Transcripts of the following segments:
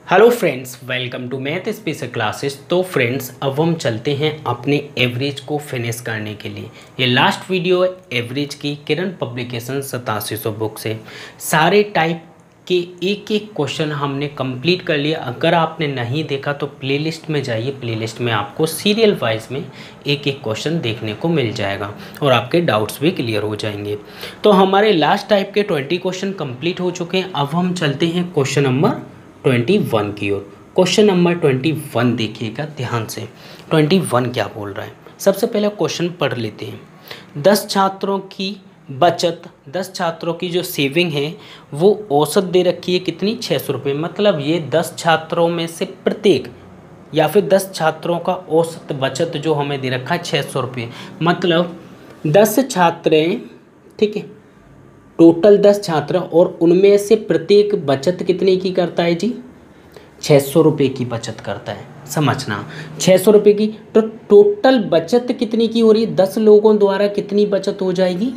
Hello friends, welcome to math special classes. तो friends, अब हम चलते हैं अपने एवरेज को फिनिश करने के लिए। ये लास्ट वीडियो है एवरेज की किरण पब्लिकेशन 8700 बुक से। सारे टाइप के एक एक क्वेश्चन हमने कंप्लीट कर लिया। अगर आपने नहीं देखा तो प्लेलिस्ट में जाइए, प्लेलिस्ट में आपको सीरियल वाइज में एक एक क्वेश्चन देखने को मिल जाएगा और आपके डाउट्स भी क्लियर हो जाएंगे। तो हमारे लास्ट टाइप के 20 क्वेश्चन कंप्लीट हो चुके हैं। अब हम चलते हैं क्वेश्चन नंबर 21 की ओर। क्वेश्चन नंबर 21 देखिएगा ध्यान से। 21 क्या बोल रहा है, सबसे पहले क्वेश्चन पढ़ लेते हैं। 10 छात्रों की बचत, 10 छात्रों की जो सेविंग है वो औसत दे रखी है कितनी, 600 रुपये। मतलब ये 10 छात्रों में से प्रत्येक या फिर 10 छात्रों का औसत बचत जो हमें दे रखा है 600 रुपये। मतलब 10 छात्र हैं, ठीक है, टोटल 10 छात्र और उनमें से प्रत्येक बचत कितने की करता है जी, 600 रुपये की बचत करता है। समझना, 600 रुपये की। तो टोटल बचत कितनी की हो रही है, 10 लोगों द्वारा कितनी बचत हो जाएगी,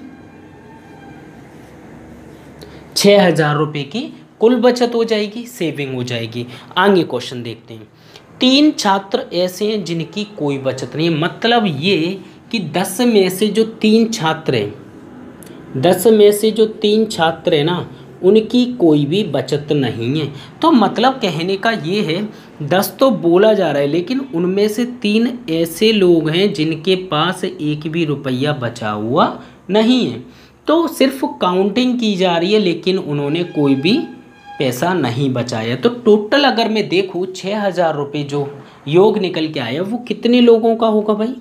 6000 रुपये की कुल बचत हो जाएगी, सेविंग हो जाएगी। आगे क्वेश्चन देखते हैं। 3 छात्र ऐसे हैं जिनकी कोई बचत नहीं है। मतलब ये कि 10 में से जो 3 छात्र हैं, 10 में से जो 3 छात्र हैं ना, उनकी कोई भी बचत नहीं है। तो मतलब कहने का ये है, 10 तो बोला जा रहा है लेकिन उनमें से 3 ऐसे लोग हैं जिनके पास एक भी रुपया बचा हुआ नहीं है। तो सिर्फ काउंटिंग की जा रही है लेकिन उन्होंने कोई भी पैसा नहीं बचाया। तो टोटल अगर मैं देखूँ 6000 रुपये जो योग निकल के आया वो कितने लोगों का होगा भाई,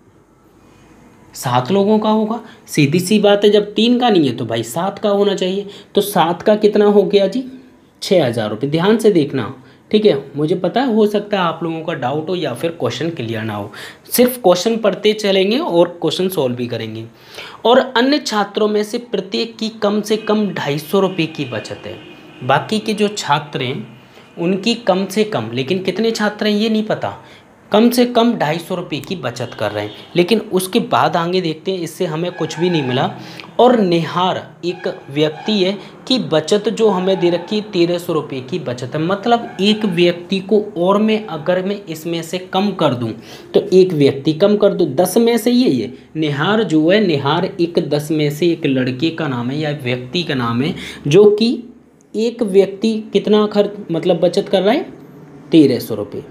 7 लोगों का होगा। सीधी सी बात है, जब 3 का नहीं है तो भाई 7 का होना चाहिए। तो 7 का कितना हो गया जी, 6000 रुपये। ध्यान से देखना, ठीक है। मुझे पता है हो सकता है आप लोगों का डाउट हो या फिर क्वेश्चन क्लियर ना हो। सिर्फ क्वेश्चन पढ़ते चलेंगे और क्वेश्चन सॉल्व भी करेंगे। और अन्य छात्रों में से प्रत्येक की कम से कम 250 रुपये की बचत है। बाकी के जो छात्र हैं उनकी कम से कम, लेकिन कितने छात्र हैं ये नहीं पता, कम से कम 250 रुपये की बचत कर रहे हैं। लेकिन उसके बाद आगे देखते हैं, इससे हमें कुछ भी नहीं मिला। और निहार एक व्यक्ति है कि बचत जो हमें दे रखी है 1300 रुपये की बचत है। मतलब एक व्यक्ति को, और मैं अगर मैं इसमें से कम कर दूं तो एक व्यक्ति कम कर दूं, 10 में से ये निहार जो है, निहार एक 10 में से एक लड़के का नाम है या व्यक्ति का नाम है, जो कि एक व्यक्ति कितना खर्च मतलब बचत कर रहा है, 1300 रुपये,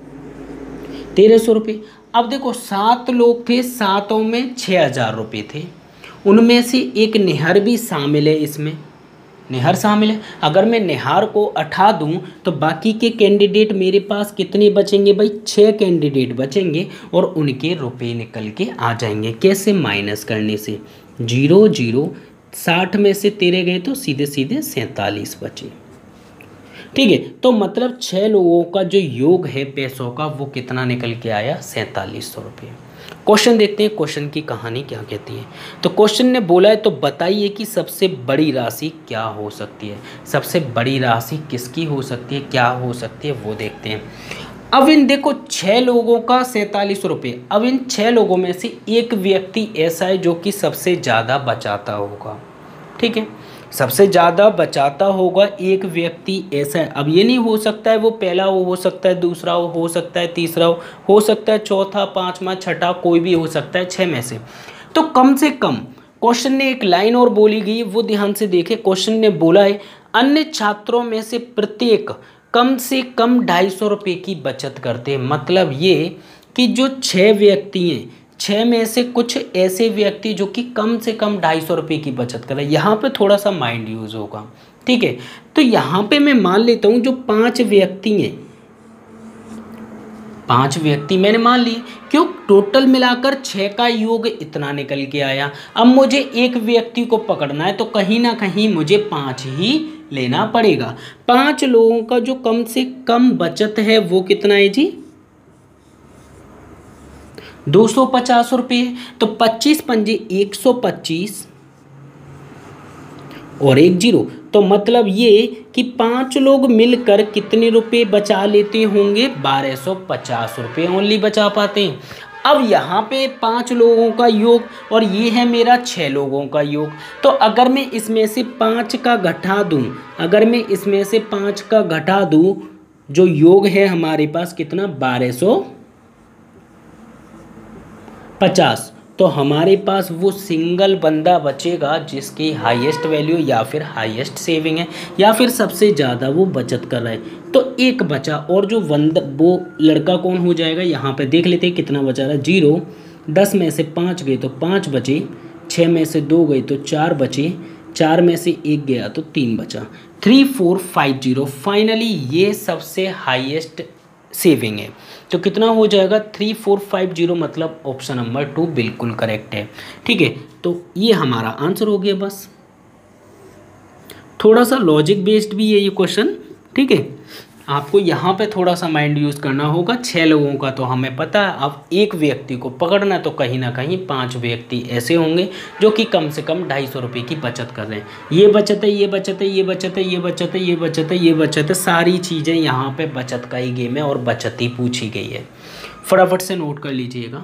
1300 रुपये। अब देखो 7 लोग थे, 7 में 6000 रुपये थे। उनमें से एक निहार भी शामिल है, इसमें निहार शामिल है। अगर मैं निहार को हटा दूं तो बाकी के कैंडिडेट मेरे पास कितने बचेंगे भाई, 6 कैंडिडेट बचेंगे और उनके रुपए निकल के आ जाएंगे। कैसे, माइनस करने से। 0 0 60 में से 13 गए तो सीधे सीधे 47 बचे, ठीक है। तो मतलब 6 लोगों का जो योग है पैसों का वो कितना निकल के आया, 4700 रुपये। क्वेश्चन देखते हैं, क्वेश्चन की कहानी क्या कहती है। तो क्वेश्चन ने बोला है, तो बताइए कि सबसे बड़ी राशि क्या हो सकती है। सबसे बड़ी राशि किसकी हो सकती है, क्या हो सकती है वो देखते हैं। अब इन देखो 6 लोगों का 4700 रुपये। अब इन 6 लोगों में से एक व्यक्ति ऐसा है जो कि सबसे ज़्यादा बचाता होगा, ठीक है, सबसे ज़्यादा बचाता होगा एक व्यक्ति ऐसा है। अब ये नहीं हो सकता है वो पहला हो सकता है दूसरा हो सकता है तीसरा हो सकता है चौथा, पांचवा, छठा, कोई भी हो सकता है 6 में से। तो कम से कम क्वेश्चन ने एक लाइन और बोली गई, वो ध्यान से देखे। क्वेश्चन ने बोला है अन्य छात्रों में से प्रत्येक कम से कम 250 रुपये की बचत करते हैं। मतलब ये कि जो 6 व्यक्ति हैं, 6 में से कुछ ऐसे व्यक्ति जो कि कम से कम 250 रुपये की बचत कर रहे हैं। यहाँ पे थोड़ा सा माइंड यूज होगा, ठीक है। तो यहाँ पे मैं मान लेता हूँ जो 5 व्यक्ति हैं, 5 व्यक्ति मैंने मान लिए, क्यों, टोटल मिलाकर 6 का योग इतना निकल के आया। अब मुझे एक व्यक्ति को पकड़ना है तो कहीं ना कहीं मुझे 5 ही लेना पड़ेगा। 5 लोगों का जो कम से कम बचत है वो कितना है जी, 250 रुपये। तो 25 पंजे 125 और 1 0। तो मतलब ये कि 5 लोग मिलकर कितने रुपए बचा लेते होंगे, 1250 रुपये ओनली बचा पाते हैं। अब यहाँ पे 5 लोगों का योग और ये है मेरा 6 लोगों का योग। तो अगर मैं इसमें से 5 का घटा दूँ, अगर मैं इसमें से 5 का घटा दूँ जो योग है हमारे पास कितना 1250, तो हमारे पास वो सिंगल बंदा बचेगा जिसकी हाईएस्ट वैल्यू या फिर हाईएस्ट सेविंग है या फिर सबसे ज़्यादा वो बचत कर रहा है। तो एक बचा, और जो वो लड़का कौन हो जाएगा यहाँ पे देख लेते हैं कितना बचा रहा है। 0, 10 में से 5 गए तो 5 बचे, 6 में से 2 गए तो 4 बचे, 4 में से 1 गया तो 3 बचा। 3450 फाइनली ये सबसे हाईएस्ट सेविंग है। तो कितना हो जाएगा 3450, मतलब ऑप्शन नंबर 2 बिल्कुल करेक्ट है। ठीक है, तो ये हमारा आंसर हो गया। बस थोड़ा सा लॉजिक बेस्ड भी है ये क्वेश्चन। ठीक है, आपको यहाँ पे थोड़ा सा माइंड यूज़ करना होगा। 6 लोगों का तो हमें पता है, अब एक व्यक्ति को पकड़ना तो कहीं ना कहीं 5 व्यक्ति ऐसे होंगे जो कि कम से कम 250 रुपये की बचत कर रहे हैं। ये बचत है, ये बचत है, ये बचत है, ये बचत है, ये बचत है, ये बचत है, सारी चीज़ें यहाँ पे बचत का ही गेम है और बचत ही पूछी गई है। फटाफट से नोट कर लीजिएगा।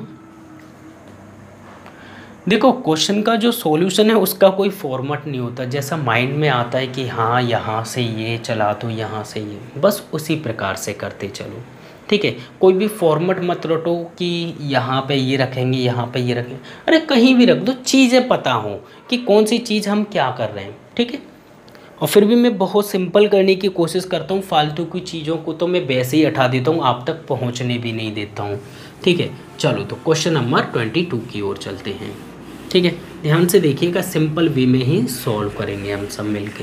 देखो क्वेश्चन का जो सॉल्यूशन है उसका कोई फॉर्मेट नहीं होता, जैसा माइंड में आता है कि हाँ यहाँ से ये चला तो यहाँ से ये, बस उसी प्रकार से करते चलो। ठीक है, कोई भी फॉर्मेट मत रटो कि यहाँ पे ये रखेंगे, यहाँ पे ये रखेंगे। अरे कहीं भी रख दो, चीज़ें पता हो कि कौन सी चीज़ हम क्या कर रहे हैं। ठीक है, और फिर भी मैं बहुत सिंपल करने की कोशिश करता हूँ, फालतू की चीज़ों को तो मैं वैसे ही हटा देता हूँ, आप तक पहुँचने भी नहीं देता हूँ। ठीक है, चलो तो क्वेश्चन नंबर 22 की ओर चलते हैं। ठीक है, ध्यान से देखिएगा, सिंपल वे में ही सॉल्व करेंगे हम सब मिलके।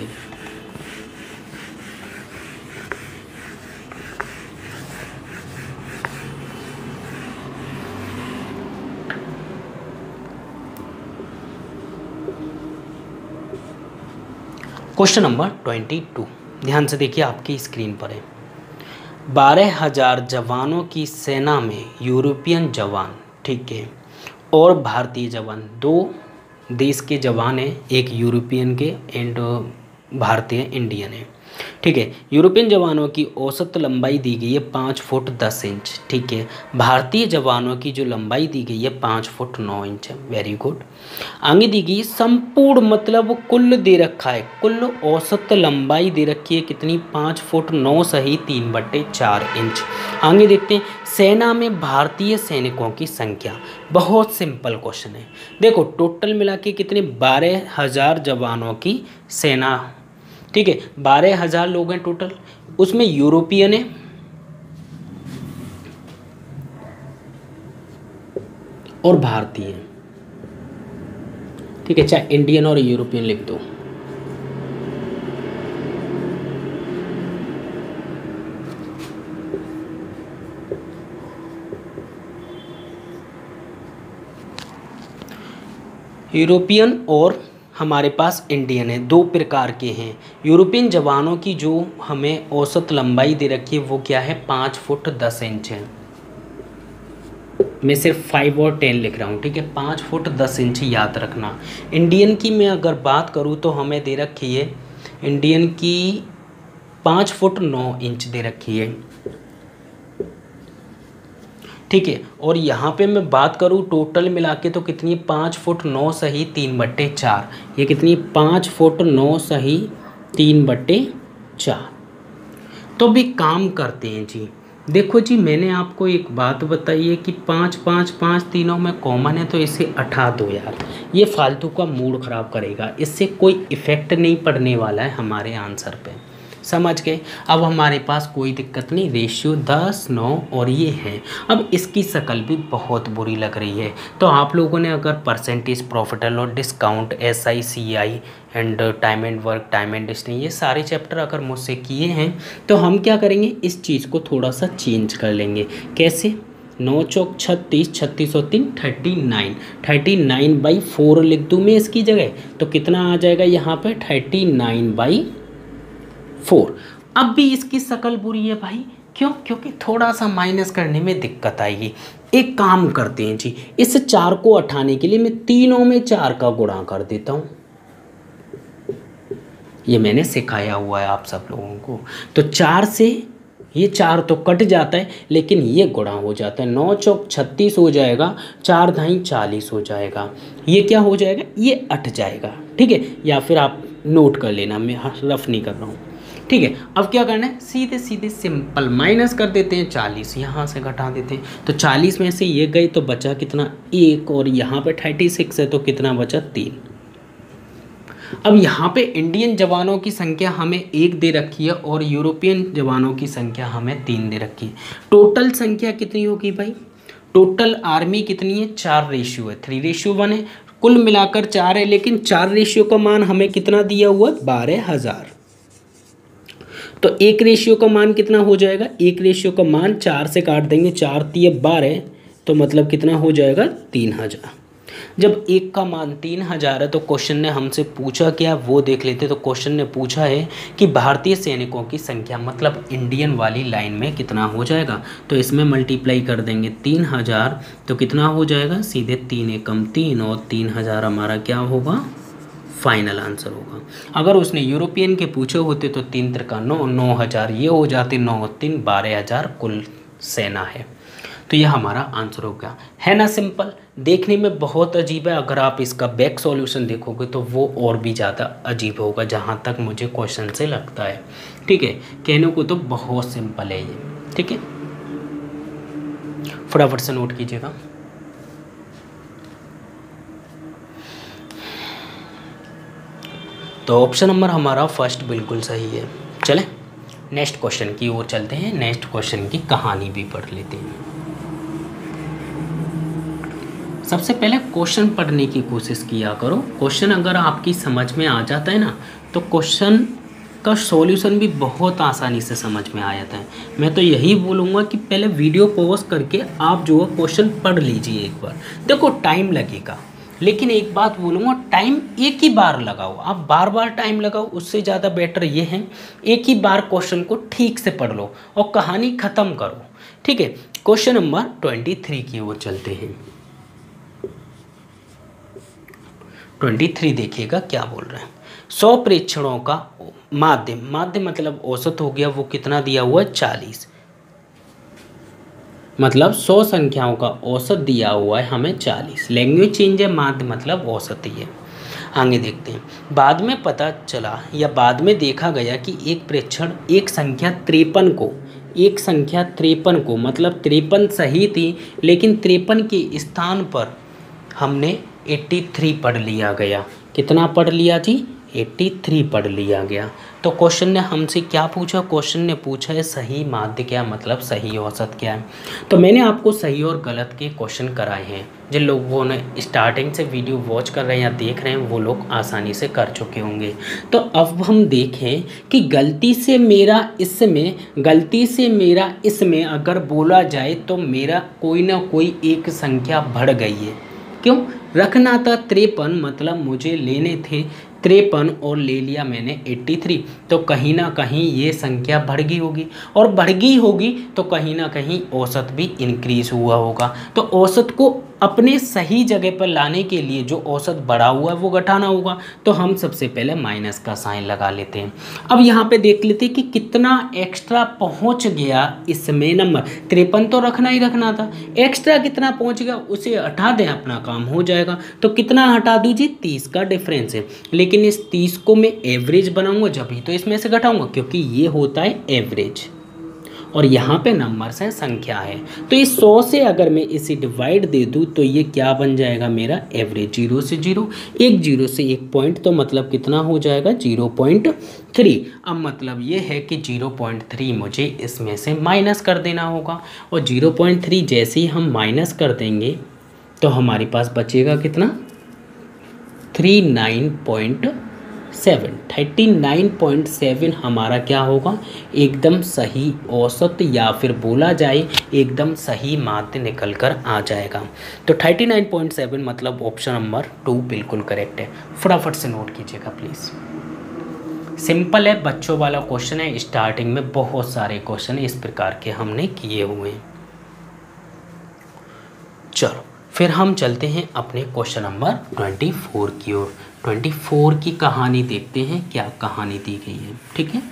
क्वेश्चन नंबर 22 ध्यान से देखिए, आपकी स्क्रीन पर है। 12,000 जवानों की सेना में यूरोपियन जवान, ठीक है, और भारतीय जवान, 2 देश के जवान हैं, एक यूरोपियन के एंड भारतीय इंडियन है। ठीक है, यूरोपियन जवानों की औसत लंबाई दी गई है 5 फुट 10 इंच। ठीक है, भारतीय जवानों की जो लंबाई दी गई है 5 फुट 9 इंच है। Very good. आगे दी गई संपूर्ण, मतलब कुल दे रखा है, कुल औसत लंबाई दे रखी है कितनी, 5 फुट 9 सही 3/4 इंच। आगे देखते हैं, सेना में भारतीय सैनिकों की संख्या। बहुत सिंपल क्वेश्चन है। देखो टोटल मिला के कितने, 12,000 जवानों की सेना। ठीक है, 12,000 लोग हैं टोटल, उसमें यूरोपियन है और भारतीय है। ठीक है, चाहे इंडियन और यूरोपियन लिख दो। यूरोपियन और हमारे पास इंडियन है, 2 प्रकार के हैं। यूरोपियन जवानों की जो हमें औसत लंबाई दे रखी है वो क्या है, 5 फुट 10 इंच है। मैं सिर्फ 5 और 10 लिख रहा हूँ। ठीक है, 5 फुट 10 इंच याद रखना। इंडियन की मैं अगर बात करूँ तो हमें दे रखी है, इंडियन की 5 फुट 9 इंच दे रखी है। ठीक है, और यहाँ पे मैं बात करूँ टोटल मिला के तो कितनी, 5 फुट 9 सही 3/4। ये कितनी, 5 फुट 9 सही 3/4। तो भी काम करते हैं जी। देखो जी, मैंने आपको एक बात बताई है कि 5 5 5 तीनों में कॉमन है, तो इसे हटा दो यार, ये फालतू का मूड ख़राब करेगा, इससे कोई इफ़ेक्ट नहीं पड़ने वाला है हमारे आंसर पे। समझ गए। अब हमारे पास कोई दिक्कत नहीं, रेशियो 10 9 और ये है। अब इसकी शक्ल भी बहुत बुरी लग रही है, तो आप लोगों ने अगर percentage, profit and loss, discount, SI CI and time and work, time and distance, ये सारे चैप्टर अगर मुझसे किए हैं तो हम क्या करेंगे, इस चीज़ को थोड़ा सा चेंज कर लेंगे। कैसे, 9 चौक 36, 36 और 3 39, 39/4 लिख दूँ मैं इसकी जगह, तो कितना आ जाएगा यहाँ पे 39/4। अब भी इसकी शक्ल बुरी है भाई, क्यों, क्योंकि थोड़ा सा माइनस करने में दिक्कत आएगी। एक काम करते हैं जी, इस 4 को हटाने के लिए मैं तीनों में 4 का गुणा कर देता हूँ। ये मैंने सिखाया हुआ है आप सब लोगों को। तो 4 से ये 4 तो कट जाता है, लेकिन ये गुणा हो जाता है। 9 चौक 36 हो जाएगा, 4 धाई 40 हो जाएगा। ये क्या हो जाएगा, ये हट जाएगा। ठीक है, या फिर आप नोट कर लेना, मैं रफ नहीं कर रहा हूँ। ठीक है, अब क्या करना है, सीधे सीधे सिंपल माइनस कर देते हैं, 40 यहाँ से घटा देते हैं। तो 40 में से ये गई तो बचा कितना, 1, और यहाँ पे 36 है तो कितना बचा, 3। अब यहाँ पे इंडियन जवानों की संख्या हमें 1 दे रखी है और यूरोपियन जवानों की संख्या हमें 3 दे रखी है। टोटल संख्या कितनी होगी भाई, टोटल आर्मी कितनी है, 4 रेशियो है, 3:1 है, कुल मिलाकर 4 है, लेकिन 4 रेशियो का मान हमें कितना दिया हुआ है, 12,000। तो 1 रेशियो का मान कितना हो जाएगा, 1 रेशियो का मान 4 से काट देंगे, 4 × 12, तो मतलब कितना हो जाएगा, 3000। जब 1 का मान 3000 है तो क्वेश्चन ने हमसे पूछा क्या, वो देख लेते। तो क्वेश्चन ने पूछा है कि भारतीय सैनिकों की संख्या, मतलब इंडियन वाली लाइन में कितना हो जाएगा। तो इसमें मल्टीप्लाई कर देंगे 3000, तो कितना हो जाएगा, सीधे 3 एकम 3 और 3000 हमारा क्या होगा, फाइनल आंसर होगा। अगर उसने यूरोपियन के पूछे होते तो 3 × 9, 9000 ये हो जाते, 9 और 3 12,000 कुल सेना है। तो यह हमारा आंसर हो गया, है ना सिंपल। देखने में बहुत अजीब है, अगर आप इसका बैक सॉल्यूशन देखोगे तो वो और भी ज़्यादा अजीब होगा, जहाँ तक मुझे क्वेश्चन से लगता है। ठीक है, कहने को तो बहुत सिंपल है ये। ठीक है, फटाफट से नोट कीजिएगा। तो ऑप्शन नंबर हमारा फर्स्ट बिल्कुल सही है। चलें नेक्स्ट क्वेश्चन की ओर चलते हैं, नेक्स्ट क्वेश्चन की कहानी भी पढ़ लेते हैं। सबसे पहले क्वेश्चन पढ़ने की कोशिश किया करो। क्वेश्चन अगर आपकी समझ में आ जाता है ना, तो क्वेश्चन का सॉल्यूशन भी बहुत आसानी से समझ में आ जाता है। मैं तो यही बोलूँगा कि पहले वीडियो पॉज करके आप जो क्वेश्चन पढ़ लीजिए एक बार। देखो टाइम लगेगा, लेकिन एक बात बोलूँगा, टाइम एक ही बार लगाओ, आप बार बार टाइम लगाओ उससे ज़्यादा बेटर ये है एक ही बार क्वेश्चन को ठीक से पढ़ लो और कहानी ख़त्म करो। ठीक है, क्वेश्चन नंबर 23 की ओर चलते हैं। 23 देखिएगा क्या बोल रहे हैं। 100 प्रेक्षणों का माध्य मतलब औसत हो गया, वो कितना दिया हुआ है, 40। मतलब 100 संख्याओं का औसत दिया हुआ है हमें 40। लैंग्वेज चेंज है, माध्य मतलब औसत ही है। आगे देखते हैं। बाद में पता चला या बाद में देखा गया कि एक प्रेक्षण एक संख्या 53 को मतलब 53 सही थी, लेकिन 53 के स्थान पर हमने 83 पढ़ लिया गया। कितना पढ़ लिया जी, 83 पढ़ लिया गया। तो क्वेश्चन ने हमसे क्या पूछा, क्वेश्चन ने पूछा है सही माध्य क्या, मतलब सही औसत क्या है। तो मैंने आपको सही और गलत के क्वेश्चन कराए हैं। जिन लोगों ने स्टार्टिंग से वीडियो वॉच कर रहे हैं या देख रहे हैं वो लोग आसानी से कर चुके होंगे। तो अब हम देखें कि गलती से मेरा इसमें अगर बोला जाए तो मेरा कोई ना कोई एक संख्या बढ़ गई है। क्यों, रखना था 53, मतलब मुझे लेने थे 53 और ले लिया मैंने 83, तो कहीं ना कहीं ये संख्या बढ़ गई होगी, और बढ़ गई होगी तो कहीं ना कहीं औसत भी इंक्रीज हुआ होगा। तो औसत को अपने सही जगह पर लाने के लिए जो औसत बढ़ा हुआ है वो घटाना होगा। तो हम सबसे पहले माइनस का साइन लगा लेते हैं। अब यहाँ पे देख लेते हैं कि कितना एक्स्ट्रा पहुँच गया इसमें नंबर। 53 तो रखना ही रखना था, एक्स्ट्रा कितना पहुँच गया उसे हटा दें, अपना काम हो जाएगा। तो कितना हटा दूँ जी, 30 का डिफरेंस है। लेकिन इस 30 को मैं एवरेज बनाऊंगा जब ही तो इसमें से घटाऊंगा, क्योंकि ये होता है एवरेज और यहाँ पे नंबर्स हैं, संख्या है। तो इस 100 से अगर मैं इसे डिवाइड दे दूँ तो ये क्या बन जाएगा मेरा एवरेज। 0 से 0, एक 0 से 1 पॉइंट, तो मतलब कितना हो जाएगा 0.3। अब मतलब ये है कि 0.3 मुझे इसमें से माइनस कर देना होगा, और 0.3 जैसे ही हम माइनस कर देंगे तो हमारे पास बचेगा कितना, 39.7 हमारा क्या होगा, एकदम सही औसत या फिर बोला जाए एकदम सही माध्य निकल कर आ जाएगा। तो 39.7 मतलब ऑप्शन नंबर 2 बिल्कुल करेक्ट है। फटाफट से नोट कीजिएगा प्लीज़। सिंपल है, बच्चों वाला क्वेश्चन है। स्टार्टिंग में बहुत सारे क्वेश्चन इस प्रकार के हमने किए हुए हैं। चलो फिर हम चलते हैं अपने क्वेश्चन नंबर 24 की ओर। 24 की कहानी देखते हैं, क्या कहानी दी गई है। ठीक है,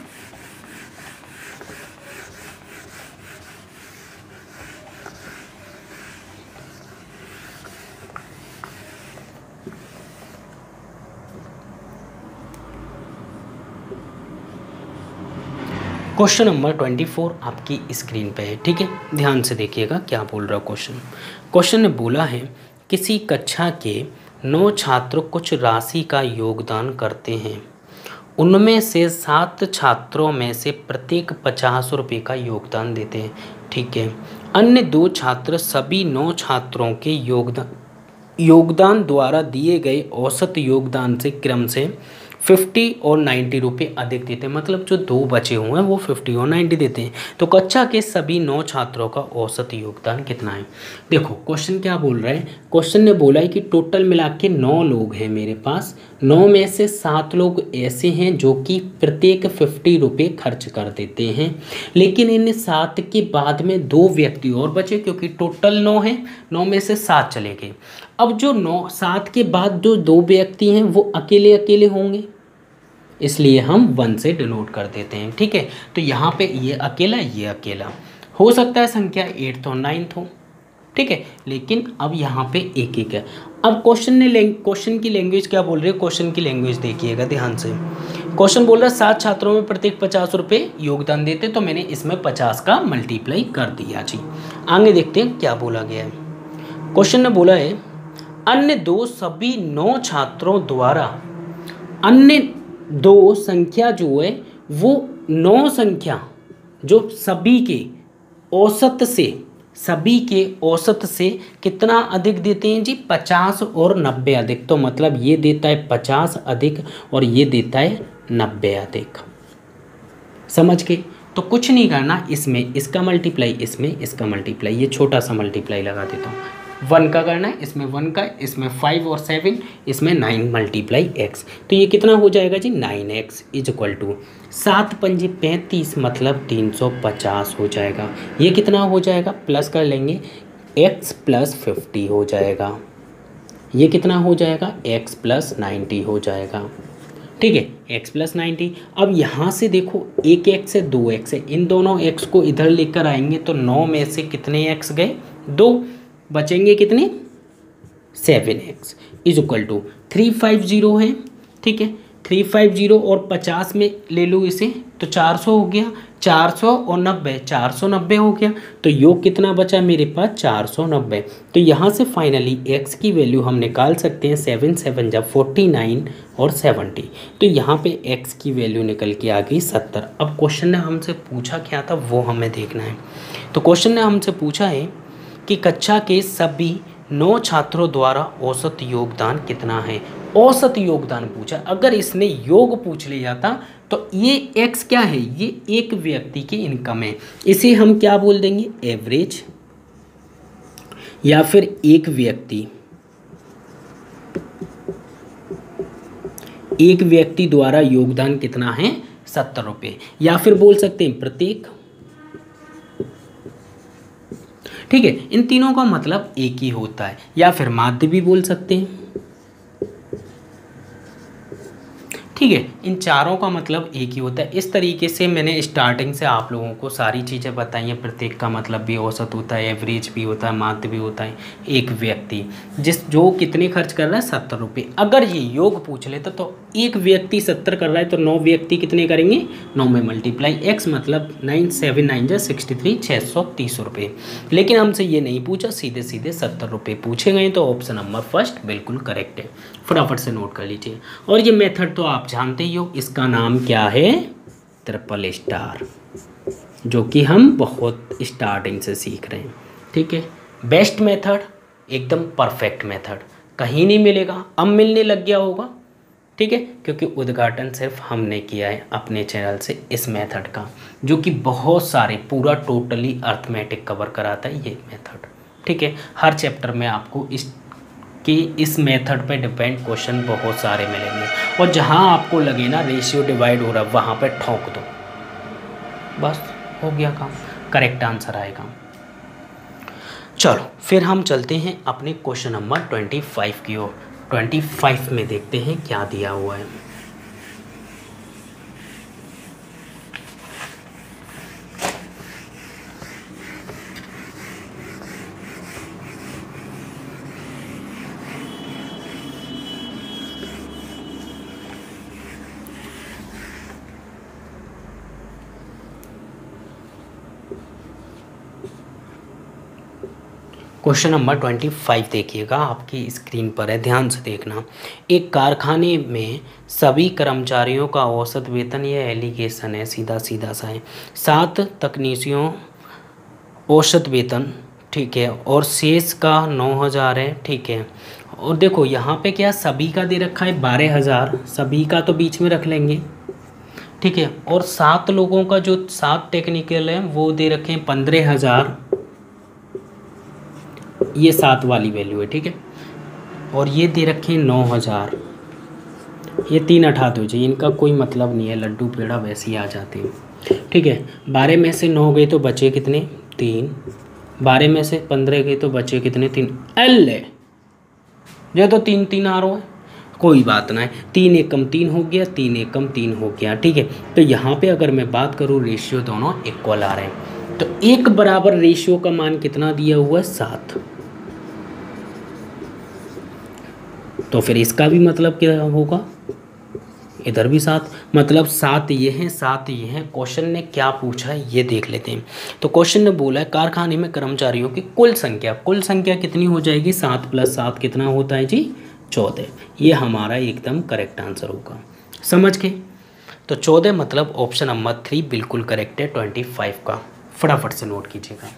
क्वेश्चन नंबर 24 आपकी स्क्रीन पे है, ठीक है। ध्यान से देखिएगा क्या बोल रहा है क्वेश्चन। क्वेश्चन ने बोला है किसी कक्षा के 9 छात्र कुछ राशि का योगदान करते हैं, उनमें से 7 छात्रों में से प्रत्येक 50 रुपये का योगदान देते हैं, ठीक है। अन्य 2 छात्र सभी 9 छात्रों के योगदान द्वारा दिए गए औसत योगदान से क्रम से 50 और 90 रुपये अधिक देते हैं। मतलब जो 2 बचे हुए हैं वो 50 और 90 देते हैं। तो कक्षा के सभी 9 छात्रों का औसत योगदान कितना है। देखो क्वेश्चन क्या बोल रहा है, क्वेश्चन ने बोला है कि टोटल मिला के 9 लोग हैं मेरे पास, 9 में से 7 लोग ऐसे हैं जो कि प्रत्येक 50 रुपये खर्च कर देते हैं, लेकिन इन 7 के बाद में 2 व्यक्ति और बचे, क्योंकि टोटल 9 हैं, 9 में से 7 चले गए। अब जो 7 के बाद जो 2 व्यक्ति हैं वो अकेले अकेले होंगे, इसलिए हम 1 से डिनोट कर देते हैं, ठीक है। तो यहाँ पे ये अकेला हो सकता है संख्या 8th और 9th हो, ठीक है, लेकिन अब यहाँ पे एक एक है। अब क्वेश्चन की लैंग्वेज क्या बोल रही है, क्वेश्चन की लैंग्वेज देखिएगा ध्यान से। क्वेश्चन बोल रहा है 7 छात्रों में प्रत्येक 50 रुपये योगदान देते, तो मैंने इसमें 50 का मल्टीप्लाई कर दिया जी। आगे देखते हैं क्या बोला गया है। क्वेश्चन ने बोला है अन्य 2 सभी 9 छात्रों द्वारा, अन्य 2 संख्या जो है वो 9 संख्या जो सभी के औसत से कितना अधिक देते हैं जी, 50 और 90 अधिक। तो मतलब ये देता है 50 अधिक और ये देता है 90 अधिक। समझ के तो कुछ नहीं करना, इसमें इसका मल्टीप्लाई, इसमें इसका मल्टीप्लाई, ये छोटा सा मल्टीप्लाई लगा देता हूँ। 1 का करना है, इसमें 1 का, इसमें 5 और 7, इसमें 9 मल्टीप्लाई x। तो ये कितना हो जाएगा जी, 9x इज इक्वल टू 7 पंजे 35 मतलब 350 हो जाएगा। ये कितना हो जाएगा, प्लस कर लेंगे x प्लस 50 हो जाएगा। ये कितना हो जाएगा, x प्लस 90 हो जाएगा, ठीक है, x प्लस 90। अब यहाँ से देखो एक x है 2 x है, इन दोनों x को इधर लेकर आएंगे तो 9 में से कितने x गए, 2 बचेंगे कितने, 7x इज इक्वल टू 350 है, ठीक है। 350 और 50 में ले लो इसे तो 400 हो गया, 400 और 90 490 हो गया। तो योग कितना बचा मेरे पास, 490। तो यहाँ से फाइनली x की वैल्यू हम निकाल सकते हैं, 7 7 जब 49 और 70। तो यहाँ पे x की वैल्यू निकल के आ गई 70। अब क्वेश्चन ने हमसे पूछा क्या था वो हमें देखना है। तो क्वेश्चन ने हमसे पूछा है कि कक्षा के सभी 9 छात्रों द्वारा औसत योगदान कितना है। औसत योगदान पूछा, अगर इसने योग पूछ लिया था तो ये x क्या है, ये एक व्यक्ति की इनकम है, इसे हम क्या बोल देंगे, एवरेज, या फिर एक व्यक्ति द्वारा योगदान कितना है, 70 रुपये, या फिर बोल सकते हैं प्रत्येक, ठीक है। इन तीनों का मतलब एक ही होता है, या फिर माध्य भी बोल सकते हैं, ठीक है। इन चारों का मतलब एक ही होता है। इस तरीके से मैंने स्टार्टिंग से आप लोगों को सारी चीज़ें बताई हैं। प्रत्येक का मतलब भी औसत होता है, एवरेज भी होता है, माध्य भी होता है, एक व्यक्ति जो कितने खर्च कर रहा है, 70 रुपये। अगर ये योग पूछ लेता तो एक व्यक्ति 70 कर रहा है तो 9 व्यक्ति कितने करेंगे, 9 में मल्टीप्लाई x मतलब 9 7 9 जा 63 630 रुपये। लेकिन हमसे ये नहीं पूछा, सीधे सीधे 70 रुपये पूछे गए। तो ऑप्शन नंबर फर्स्ट बिल्कुल करेक्ट है, फटाफट से नोट कर लीजिए। और ये मेथड तो आप जानते ही हो, इसका नाम क्या है, ट्रिपल स्टार, जो कि हम बहुत स्टार्टिंग से सीख रहे हैं, ठीक है। बेस्ट मेथड, एकदम परफेक्ट मेथड, कहीं नहीं मिलेगा, अब मिलने लग गया होगा, ठीक है, क्योंकि उद्घाटन सिर्फ हमने किया है अपने चैनल से इस मेथड का, जो कि बहुत सारे पूरा टोटली अर्थमेटिक कवर कराता है ये मेथड, ठीक है। हर चैप्टर में आपको इस मेथड पे डिपेंड क्वेश्चन बहुत सारे मिलेंगे, और जहां आपको लगे ना रेशियो डिवाइड हो रहा है वहां पे ठोक दो, बस हो गया काम, करेक्ट आंसर आएगा। चलो फिर हम चलते हैं अपने क्वेश्चन नंबर 25 की ओर। 25 में देखते हैं क्या दिया हुआ है। क्वेश्चन नंबर 25 देखिएगा, आपकी स्क्रीन पर है, ध्यान से देखना। एक कारखाने में सभी कर्मचारियों का औसत वेतन, यह एलिगेशन है, सीधा सीधा सा है, 7 तकनीशियों औसत वेतन, ठीक है, और शेष का 9,000 है, ठीक है। और देखो यहाँ पे क्या सभी का दे रखा है 12,000, सभी का तो बीच में रख लेंगे, ठीक है। और 7 लोगों का जो 7 टेक्निकल है वो दे रखे हैं 15,000, ये 7 वाली वैल्यू है, ठीक है। और ये दे रखे हैं 9,000, ये 3 हटा दो जी, इनका कोई मतलब नहीं है, लड्डू पेड़ा वैसे ही आ जाते हैं, ठीक है। 12 में से 9 गए तो बचे कितने, 3। 12 में से 15 गए तो बचे कितने, 3। एल है जो, तो 3 3 आ रहा है, कोई बात ना है, 3 एकम 3 हो गया, 3 एकम 3 हो गया, ठीक है। तो यहाँ पे अगर मैं बात करूँ रेशियो दोनों इक्वल आ रहे हैं, तो एक बराबर रेशियो का मान कितना दिया हुआ है, 7। तो फिर इसका भी मतलब क्या होगा, इधर भी 7, मतलब 7 ये हैं, 7 ये हैं। क्वेश्चन ने क्या पूछा है ये देख लेते हैं। तो क्वेश्चन ने बोला है कारखाने में कर्मचारियों की कुल संख्या कितनी हो जाएगी, 7 + 7 कितना होता है जी, 14। ये हमारा एकदम करेक्ट आंसर होगा, समझ के। तो 14 मतलब ऑप्शन नंबर 3 बिल्कुल करेक्ट है 25 का, फटाफट से नोट कीजिएगा,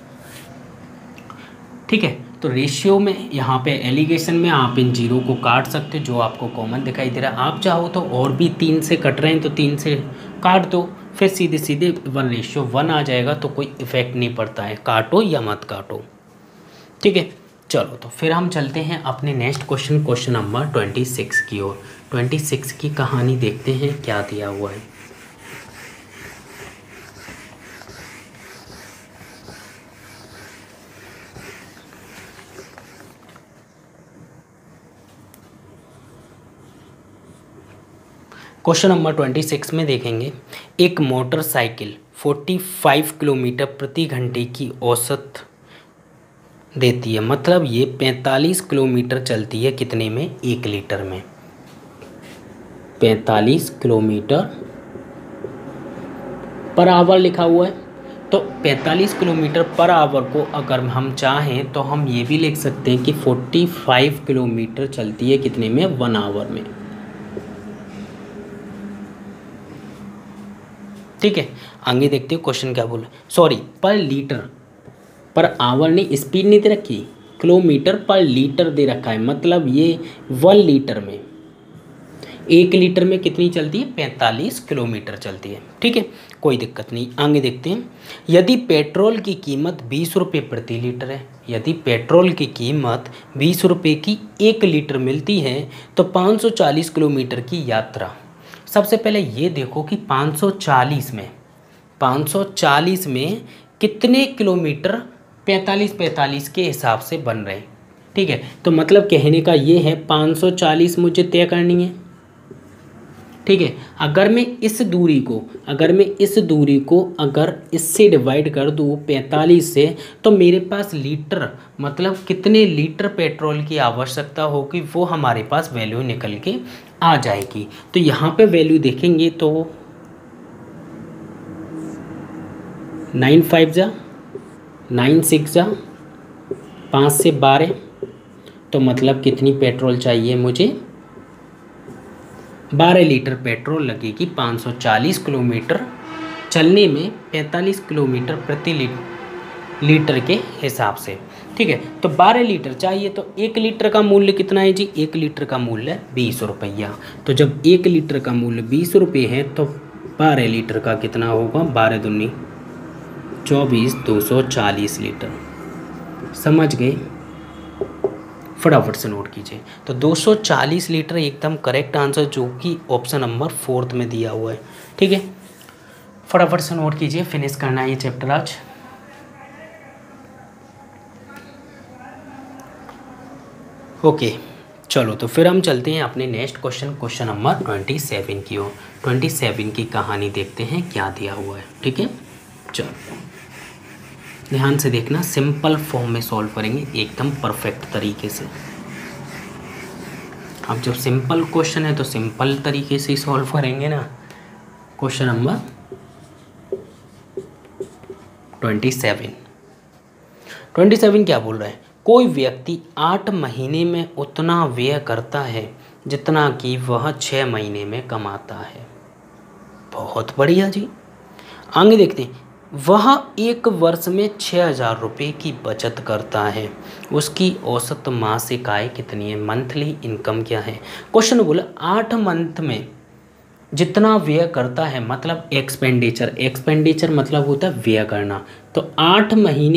ठीक है। तो रेशियो में यहाँ पे एलिगेशन में आप इन जीरो को काट सकते हो, जो आपको कॉमन दिखाई दे रहा है। आप चाहो तो और भी 3 से कट रहे हैं तो 3 से काट दो, फिर सीधे सीधे 1:1 आ जाएगा, तो कोई इफेक्ट नहीं पड़ता है, काटो या मत काटो, ठीक है। चलो तो फिर हम चलते हैं अपने नेक्स्ट क्वेश्चन नंबर 26 की ओर। 26 की कहानी देखते हैं क्या दिया हुआ है। क्वेश्चन नंबर 26 में देखेंगे, एक मोटरसाइकिल 45 किलोमीटर प्रति घंटे की औसत देती है, मतलब ये 45 किलोमीटर चलती है कितने में, 1 लीटर में। 45 किलोमीटर पर आवर लिखा हुआ है, तो 45 किलोमीटर पर आवर को अगर हम चाहें तो हम ये भी लिख सकते हैं कि 45 किलोमीटर चलती है कितने में, 1 आवर में, ठीक है। आगे देखते हो क्वेश्चन क्या बोला, सॉरी पर लीटर, पर आवर ने स्पीड नहीं दे रखी, किलोमीटर पर लीटर दे रखा है, मतलब ये 1 लीटर में, 1 लीटर में कितनी चलती है, 45 किलोमीटर चलती है, ठीक है, कोई दिक्कत नहीं। आगे देखते हैं, यदि पेट्रोल की कीमत 20 रुपये प्रति लीटर है, यदि पेट्रोल की कीमत 20 रुपये की 1 लीटर मिलती है, तो 540 किलोमीटर की यात्रा। सबसे पहले ये देखो कि 540 में कितने किलोमीटर 45 के हिसाब से बन रहे हैं, ठीक है। तो मतलब कहने का ये है 540 मुझे तय करनी है, ठीक है। अगर मैं इस दूरी को अगर इससे डिवाइड कर दूँ 45 से, तो मेरे पास लीटर, मतलब कितने लीटर पेट्रोल की आवश्यकता होगी, वो हमारे पास वैल्यू निकल के आ जाएगी। तो यहाँ पे वैल्यू देखेंगे तो 9 5 जा 9 6 जा 5 से 12, तो मतलब कितनी पेट्रोल चाहिए मुझे, 12 लीटर पेट्रोल लगेगी 540 किलोमीटर चलने में 45 किलोमीटर प्रति लीटर के हिसाब से, ठीक है। तो 12 लीटर चाहिए, तो 1 लीटर का मूल्य कितना है जी, 1 लीटर का मूल्य 20 रुपया। तो जब 1 लीटर का मूल्य 20 रुपये है, तो 12 लीटर का कितना होगा, 12 दूनी 24, 240 लीटर, समझ गए, फटाफट से नोट कीजिए। तो 240 लीटर एकदम करेक्ट आंसर, जो कि ऑप्शन नंबर 4 में दिया हुआ है, ठीक है। फटाफट से नोट कीजिए, फिनिश करना है ये चैप्टर आज। ओके चलो तो फिर हम चलते हैं अपने नेक्स्ट क्वेश्चन नंबर 27 की ओर। 27 की कहानी देखते हैं क्या दिया हुआ है, ठीक है। चलो ध्यान से देखना, सिंपल फॉर्म में सॉल्व करेंगे एकदम परफेक्ट तरीके से। अब जब सिंपल क्वेश्चन है तो सिंपल तरीके से ही सॉल्व करेंगे ना। क्वेश्चन नंबर 27, 27 क्या बोल रहा है, कोई व्यक्ति 8 महीने में उतना व्यय करता है जितना कि वह 6 महीने में कमाता है। बहुत बढ़िया जी। आगे देखते हैं, वह एक वर्ष में 6,000 रुपये की बचत करता है, उसकी औसत मासिक आय कितनी है, मंथली इनकम क्या है। क्वेश्चन बोला 8 मंथ में जितना व्यय करता है, मतलब एक्सपेंडिचर मतलब होता है व्यय करना। तो 8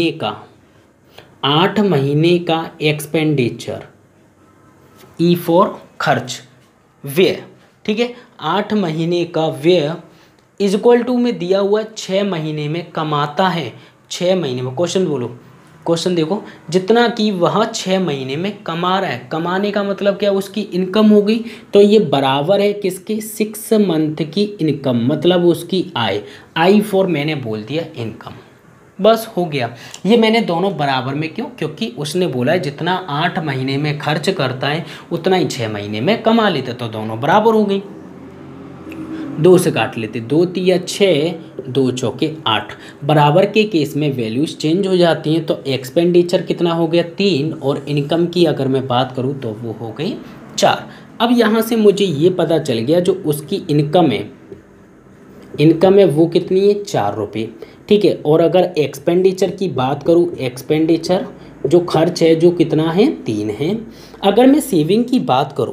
महीने का एक्सपेंडिचर, ई फॉर खर्च, व्यय, ठीक है। 8 महीने का व्यय इज इक्वल टू में दिया हुआ 6 महीने में कमाता है, 6 महीने में, क्वेश्चन बोलो, क्वेश्चन देखो, जितना कि वह 6 महीने में कमा रहा है। कमाने का मतलब क्या, उसकी इनकम हो गई। तो ये बराबर है किसके, 6 मंथ की इनकम, मतलब उसकी आय। आई फॉर मैंने बोल दिया इनकम, बस हो गया। ये मैंने दोनों बराबर में क्यों, क्योंकि उसने बोला है जितना 8 महीने में खर्च करता है उतना ही 6 महीने में कमा लेते, तो दोनों बराबर हो गई। 2 से काट लेते, 2 तिया 6, 2 चौके 8। बराबर के केस में वैल्यूज चेंज हो जाती हैं। तो एक्सपेंडिचर कितना हो गया 3, और इनकम की अगर मैं बात करूं तो वो हो गई 4। अब यहाँ से मुझे ये पता चल गया जो उसकी इनकम है वो कितनी है, 4 रुपये, ठीक है। और अगर एक्सपेंडिचर की बात करूं, एक्सपेंडिचर जो खर्च है जो कितना है, 3 है। अगर मैं सेविंग की बात करूं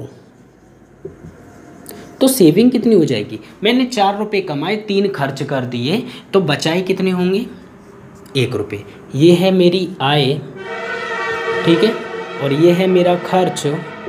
तो सेविंग कितनी हो जाएगी, मैंने 4 रुपये कमाए, 3 खर्च कर दिए, तो बचाए कितने होंगे, 1 रुपये। ये है मेरी आय, ठीक है, और ये है मेरा खर्च,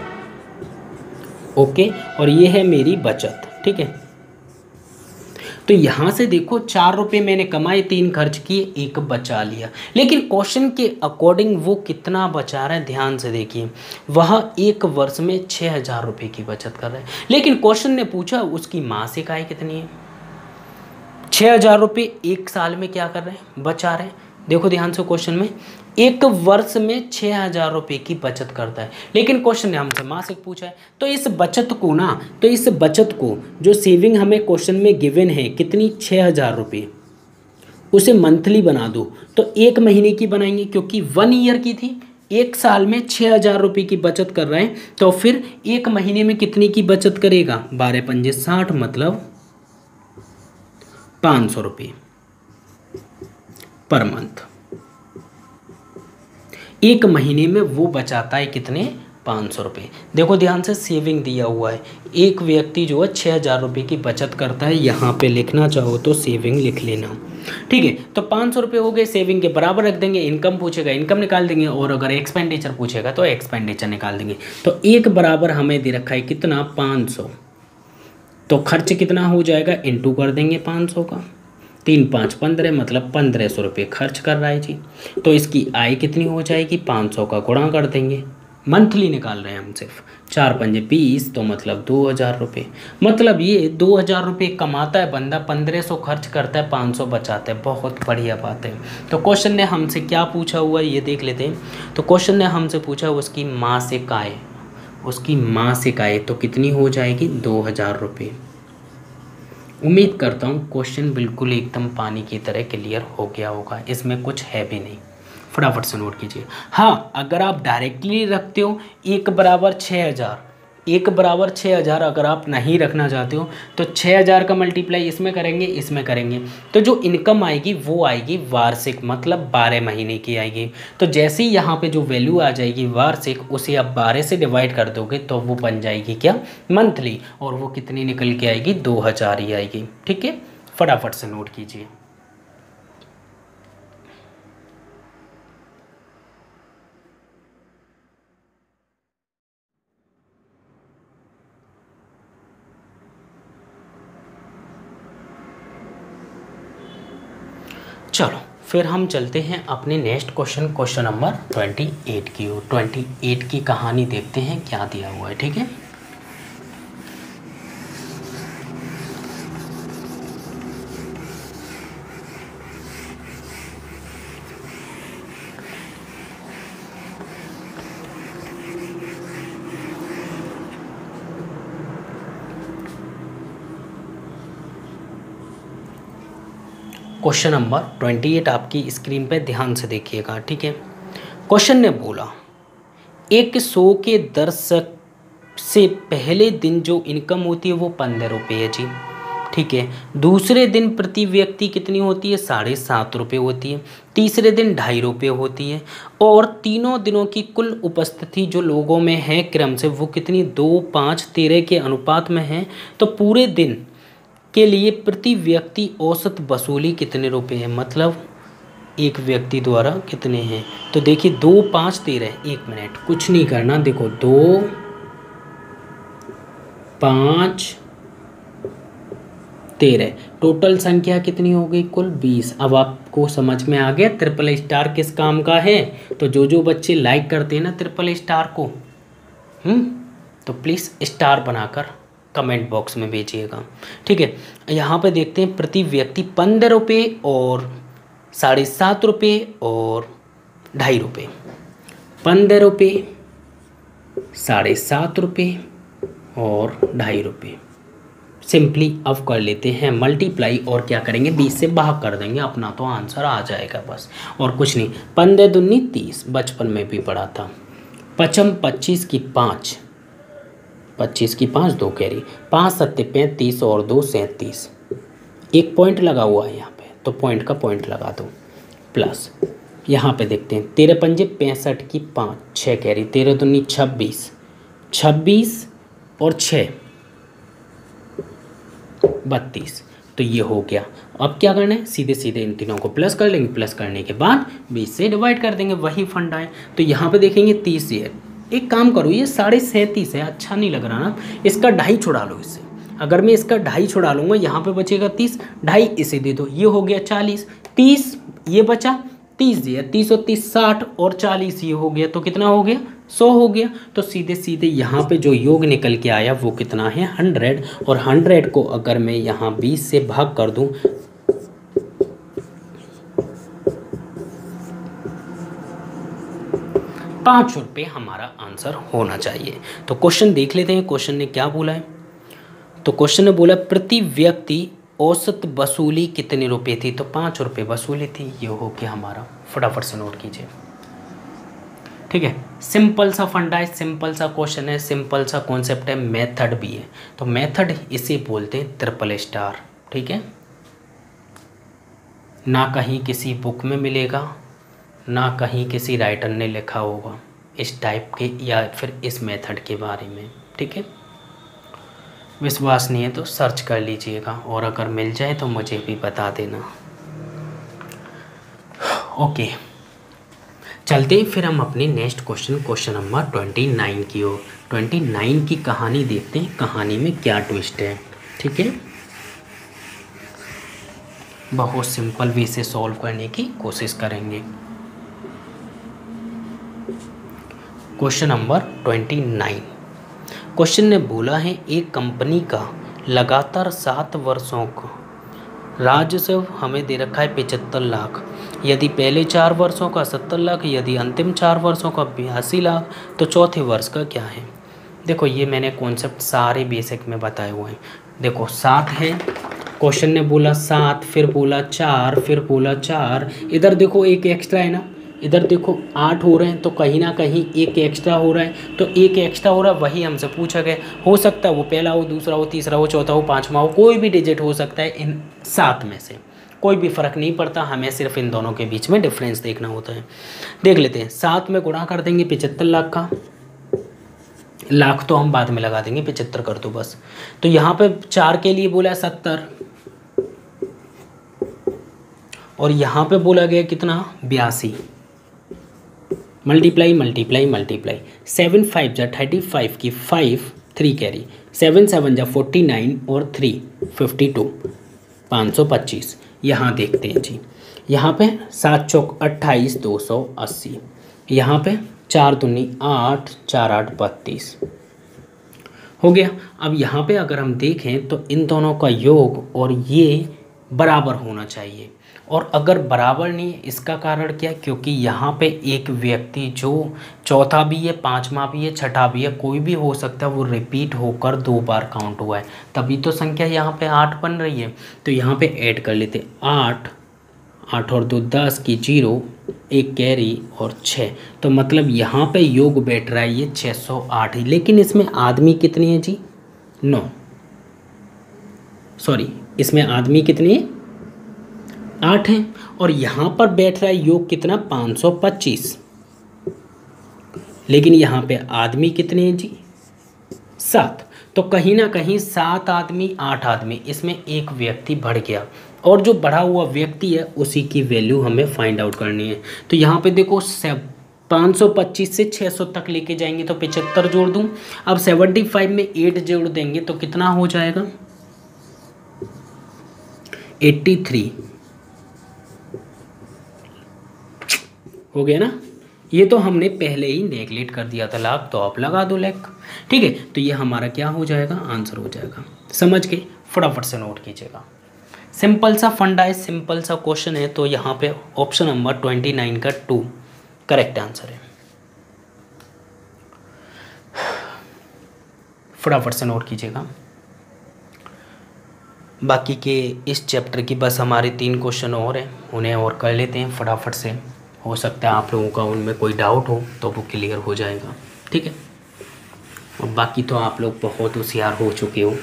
ओके, और ये है मेरी बचत, ठीक है। तो यहाँ से देखो 4 रुपये मैंने कमाए, 3 खर्च किए, 1 बचा लिया। लेकिन क्वेश्चन के अकॉर्डिंग वो कितना बचा रहा है, ध्यान से देखिए, वह एक वर्ष में 6,000 रुपये की बचत कर रहा है। लेकिन क्वेश्चन ने पूछा उसकी मासिक आय कितनी है। 6,000 रुपये एक साल में क्या कर रहे हैं, बचा रहे हैं। देखो ध्यान से क्वेश्चन में, एक वर्ष में 6,000 रुपये की बचत करता है, लेकिन क्वेश्चन ने हमसे मासिक पूछा है। तो इस बचत को जो सेविंग हमें क्वेश्चन में गिवन है कितनी, 6,000 रुपये, उसे मंथली बना दो। तो 1 महीने की बनाएंगे क्योंकि 1 ईयर की थी, एक साल में 6,000 रुपये की बचत कर रहे हैं, तो फिर 1 महीने में कितनी की बचत करेगा, 12 पंजे 60, मतलब 500 रुपये पर मंथ। 1 महीने में वो बचाता है कितने, 500 रुपये। देखो ध्यान से सेविंग दिया हुआ है, एक व्यक्ति जो है 6,000 रुपये की बचत करता है। यहाँ पे लिखना चाहो तो सेविंग लिख लेना, ठीक है। तो 500 रुपये हो गए, सेविंग के बराबर रख देंगे। इनकम पूछेगा इनकम निकाल देंगे, और अगर एक्सपेंडिचर पूछेगा तो एक्सपेंडिचर निकाल देंगे। तो एक बराबर हमें दे रखा है कितना, 500। तो खर्च कितना हो जाएगा, इंटू कर देंगे 500 का, 3 5 15, मतलब 1,500 रुपये खर्च कर रहा है जी। तो इसकी आय कितनी हो जाएगी, 500 का गुणा कर देंगे, मंथली निकाल रहे हैं हम सिर्फ, 4 पंजे 20, तो मतलब 2,000 रुपये। मतलब ये 2,000 रुपये कमाता है बंदा, 1,500 खर्च करता है, 500 बचाता है। बहुत बढ़िया बात है। तो क्वेश्चन ने हमसे क्या पूछा हुआ है ये देख लेते हैं। तो क्वेश्चन ने हमसे पूछा उसकी मासिक आय, तो कितनी हो जाएगी, 2,000 रुपये। उम्मीद करता हूँ क्वेश्चन बिल्कुल एकदम पानी की तरह क्लियर हो गया होगा, इसमें कुछ है भी नहीं, फटाफट से नोट कीजिए। हाँ, अगर आप डायरेक्टली रखते हो 1 बराबर 6,000, अगर आप नहीं रखना चाहते हो तो 6,000 का मल्टीप्लाई इसमें करेंगे, तो जो इनकम आएगी वो आएगी वार्षिक, मतलब 12 महीने की आएगी। तो जैसे ही यहाँ पे जो वैल्यू आ जाएगी वार्षिक, उसे आप 12 से डिवाइड कर दोगे तो वो बन जाएगी क्या, मंथली, और वो कितनी निकल के आएगी, 2,000 ही आएगी, ठीक है। फटाफट से नोट कीजिए। चलो फिर हम चलते हैं अपने नेक्स्ट क्वेश्चन नंबर 28 की ओर। 28 की कहानी देखते हैं क्या दिया हुआ है, ठीक है। क्वेश्चन नंबर 28 आपकी स्क्रीन पे ध्यान से देखिएगा, ठीक है। क्वेश्चन ने बोला एक शो के दर्शक से पहले दिन जो इनकम होती है वो 15 रुपये है जी, ठीक है। दूसरे दिन प्रति व्यक्ति कितनी होती है, 7.5 रुपये होती है। तीसरे दिन 2.5 रुपये होती है। और तीनों दिनों की कुल उपस्थिति जो लोगों में है क्रम से वो कितनी 2, 5, 13 के अनुपात में है। तो पूरे दिन के लिए प्रति व्यक्ति औसत वसूली कितने रुपये है, मतलब एक व्यक्ति द्वारा कितने हैं। तो देखिए 2, 5, 13, 1 मिनट कुछ नहीं करना, देखो 2, 5, 13 टोटल संख्या कितनी हो गई, कुल 20। अब आपको समझ में आ गया ट्रिपल स्टार किस काम का है। तो जो बच्चे लाइक करते हैं ना ट्रिपल स्टार को, तो प्लीज़ स्टार बनाकर कमेंट बॉक्स में भेजिएगा, ठीक है। यहाँ पे देखते हैं प्रति व्यक्ति 15 रुपये और 7.5 रुपये और 2.5 रुपये। 15 रुपये, 7.5 रुपये और 2.5 रुपये। सिंपली अब कर लेते हैं मल्टीप्लाई और क्या करेंगे 20 से भाग कर देंगे, अपना तो आंसर आ जाएगा बस और कुछ नहीं। 15 दूनी 30, बचपन में भी पढ़ा था। 5 25 की 5, 25 की 5 2 कैरी, 5 7 35 और 2 37। एक पॉइंट लगा हुआ है यहाँ पे, तो पॉइंट का पॉइंट लगा दो प्लस। यहाँ पे देखते हैं 13 पंजे 65 की 5, 6 कैरी, 13 दूनी 26, 26 और 6 32। तो ये हो गया। अब क्या करना है, सीधे सीधे इन तीनों को प्लस कर लेंगे, प्लस करने के बाद 20 से डिवाइड कर देंगे, वही फंडा है। तो यहाँ पे देखेंगे 30 है। एक काम करो, ये 37.5 है, अच्छा नहीं लग रहा ना, इसका 2.5 छुड़ा लो इससे। अगर मैं इसका 2.5 छुड़ा लूँगा, यहाँ पे बचेगा 30, 2.5 इसे दे दो, ये हो गया 40, 30 ये बचा, 30 दिया, 30 और 30 60 और 40 ये हो गया, तो कितना हो गया 100 हो गया। तो सीधे सीधे यहाँ पे जो योग निकल के आया वो कितना है 100। और 100 को अगर मैं यहाँ 20 से भाग कर दूँ, ₹5 हमारा आंसर होना चाहिए। तो क्वेश्चन देख लेते हैं, क्वेश्चन ने क्या बोला है। तो क्वेश्चन ने बोला प्रति व्यक्ति औसत वसूली कितने रुपए थी, तो 5 रुपये वसूली थी। ये हो गया हमारा, फटाफट से नोट कीजिए, ठीक है। सिंपल सा फंडा है, सिंपल सा क्वेश्चन है, सिंपल सा कॉन्सेप्ट है, मेथड भी है। तो मेथड इसे बोलते हैं ट्रिपल स्टार, ठीक है। ना कहीं किसी बुक में मिलेगा, ना कहीं किसी राइटर ने लिखा होगा इस टाइप के या फिर इस मेथड के बारे में, ठीक है। विश्वास नहीं है तो सर्च कर लीजिएगा और अगर मिल जाए तो मुझे भी बता देना। ओके, चलते हैं फिर हम अपने नेक्स्ट क्वेश्चन, क्वेश्चन नंबर 29 की ओर। 29 की कहानी देखते हैं, कहानी में क्या ट्विस्ट है, ठीक है। बहुत सिंपल वे से सॉल्व करने की कोशिश करेंगे। Question number 29। क्वेश्चन ने बोला है एक कंपनी का लगातार 7 वर्षों का राजस्व हमें दे रखा है 75 लाख। यदि पहले 4 वर्षों का 70 लाख, यदि अंतिम 4 वर्षों का 82 लाख, तो चौथे वर्ष का क्या है। देखो ये मैंने कॉन्सेप्ट सारे बेसिक में बताए हुए हैं। देखो 7 है, क्वेश्चन ने बोला 7, फिर बोला 4, फिर बोला 4, इधर देखो एक एक्स्ट्रा है ना, इधर देखो 8 हो रहे हैं, तो कहीं ना कहीं एक एक्स्ट्रा हो रहा है, तो एक एक्स्ट्रा हो रहा है, वही हमसे पूछा गया। हो सकता है वो पहला हो, दूसरा हो, तीसरा हो, चौथा हो, 5वां हो, कोई भी डिजिट हो सकता है इन 7 में से, कोई भी फ़र्क नहीं पड़ता, हमें सिर्फ इन दोनों के बीच में डिफरेंस देखना होता है। देख लेते हैं, 7 में गुणा कर देंगे 75 लाख का, लाख तो हम बाद में लगा देंगे, 75 कर दो बस। तो यहाँ पे 4 के लिए बोला 70 और यहाँ पे बोला गया कितना 82। मल्टीप्लाई मल्टीप्लाई मल्टीप्लाई, 7 5 जा 35 की 5 3 कैरी, 7 7 जा 49 और 3 52 525। यहाँ देखते हैं जी, यहाँ पे 7 चौक 28 280, यहाँ पे 4 दूनी 8 4 8 32 हो गया। अब यहाँ पे अगर हम देखें तो इन दोनों का योग और ये बराबर होना चाहिए, और अगर बराबर नहीं है इसका कारण क्या है, क्योंकि यहाँ पे एक व्यक्ति जो चौथा भी है, 5वां भी है, छठा भी है, कोई भी हो सकता है, वो रिपीट होकर 2 बार काउंट हुआ है, तभी तो संख्या यहाँ पे 8 बन रही है। तो यहाँ पे ऐड कर लेते 8 8 और 2 10 की 0, एक कैरी और 6। तो मतलब यहाँ पे योग बैठ रहा है ये 608 ही। लेकिन इसमें आदमी कितनी है जी? 9। सॉरी, इसमें आदमी कितने हैं? 8 हैं। और यहाँ पर बैठ रहा है योग कितना? 525। लेकिन यहाँ पे आदमी कितने हैं जी? 7। तो कहीं ना कहीं 7 आदमी 8 आदमी, इसमें एक व्यक्ति बढ़ गया, और जो बढ़ा हुआ व्यक्ति है उसी की वैल्यू हमें फाइंड आउट करनी है। तो यहाँ पे देखो 525 से 600 तक लेके जाएंगे तो 75 जोड़ दूँ। अब 75 में 8 जोड़ देंगे तो कितना हो जाएगा? 83 हो गया ना। ये तो हमने पहले ही नेगलेक्ट कर दिया था लाख, तो आप लगा दो लाख। ठीक है, तो ये हमारा क्या हो जाएगा? आंसर हो जाएगा। समझ के फटाफट से नोट कीजिएगा। सिंपल सा फंडा है, सिंपल सा क्वेश्चन है। तो यहाँ पे ऑप्शन नंबर 29 का 2 करेक्ट आंसर है। फटाफट से नोट कीजिएगा। बाकी के इस चैप्टर की बस हमारे 3 क्वेश्चन और हैं, उन्हें और कर लेते हैं फटाफट से। हो सकता है आप लोगों का उनमें कोई डाउट हो तो वो क्लियर हो जाएगा। ठीक है, और बाकी तो आप लोग बहुत होशियार हो चुके हो।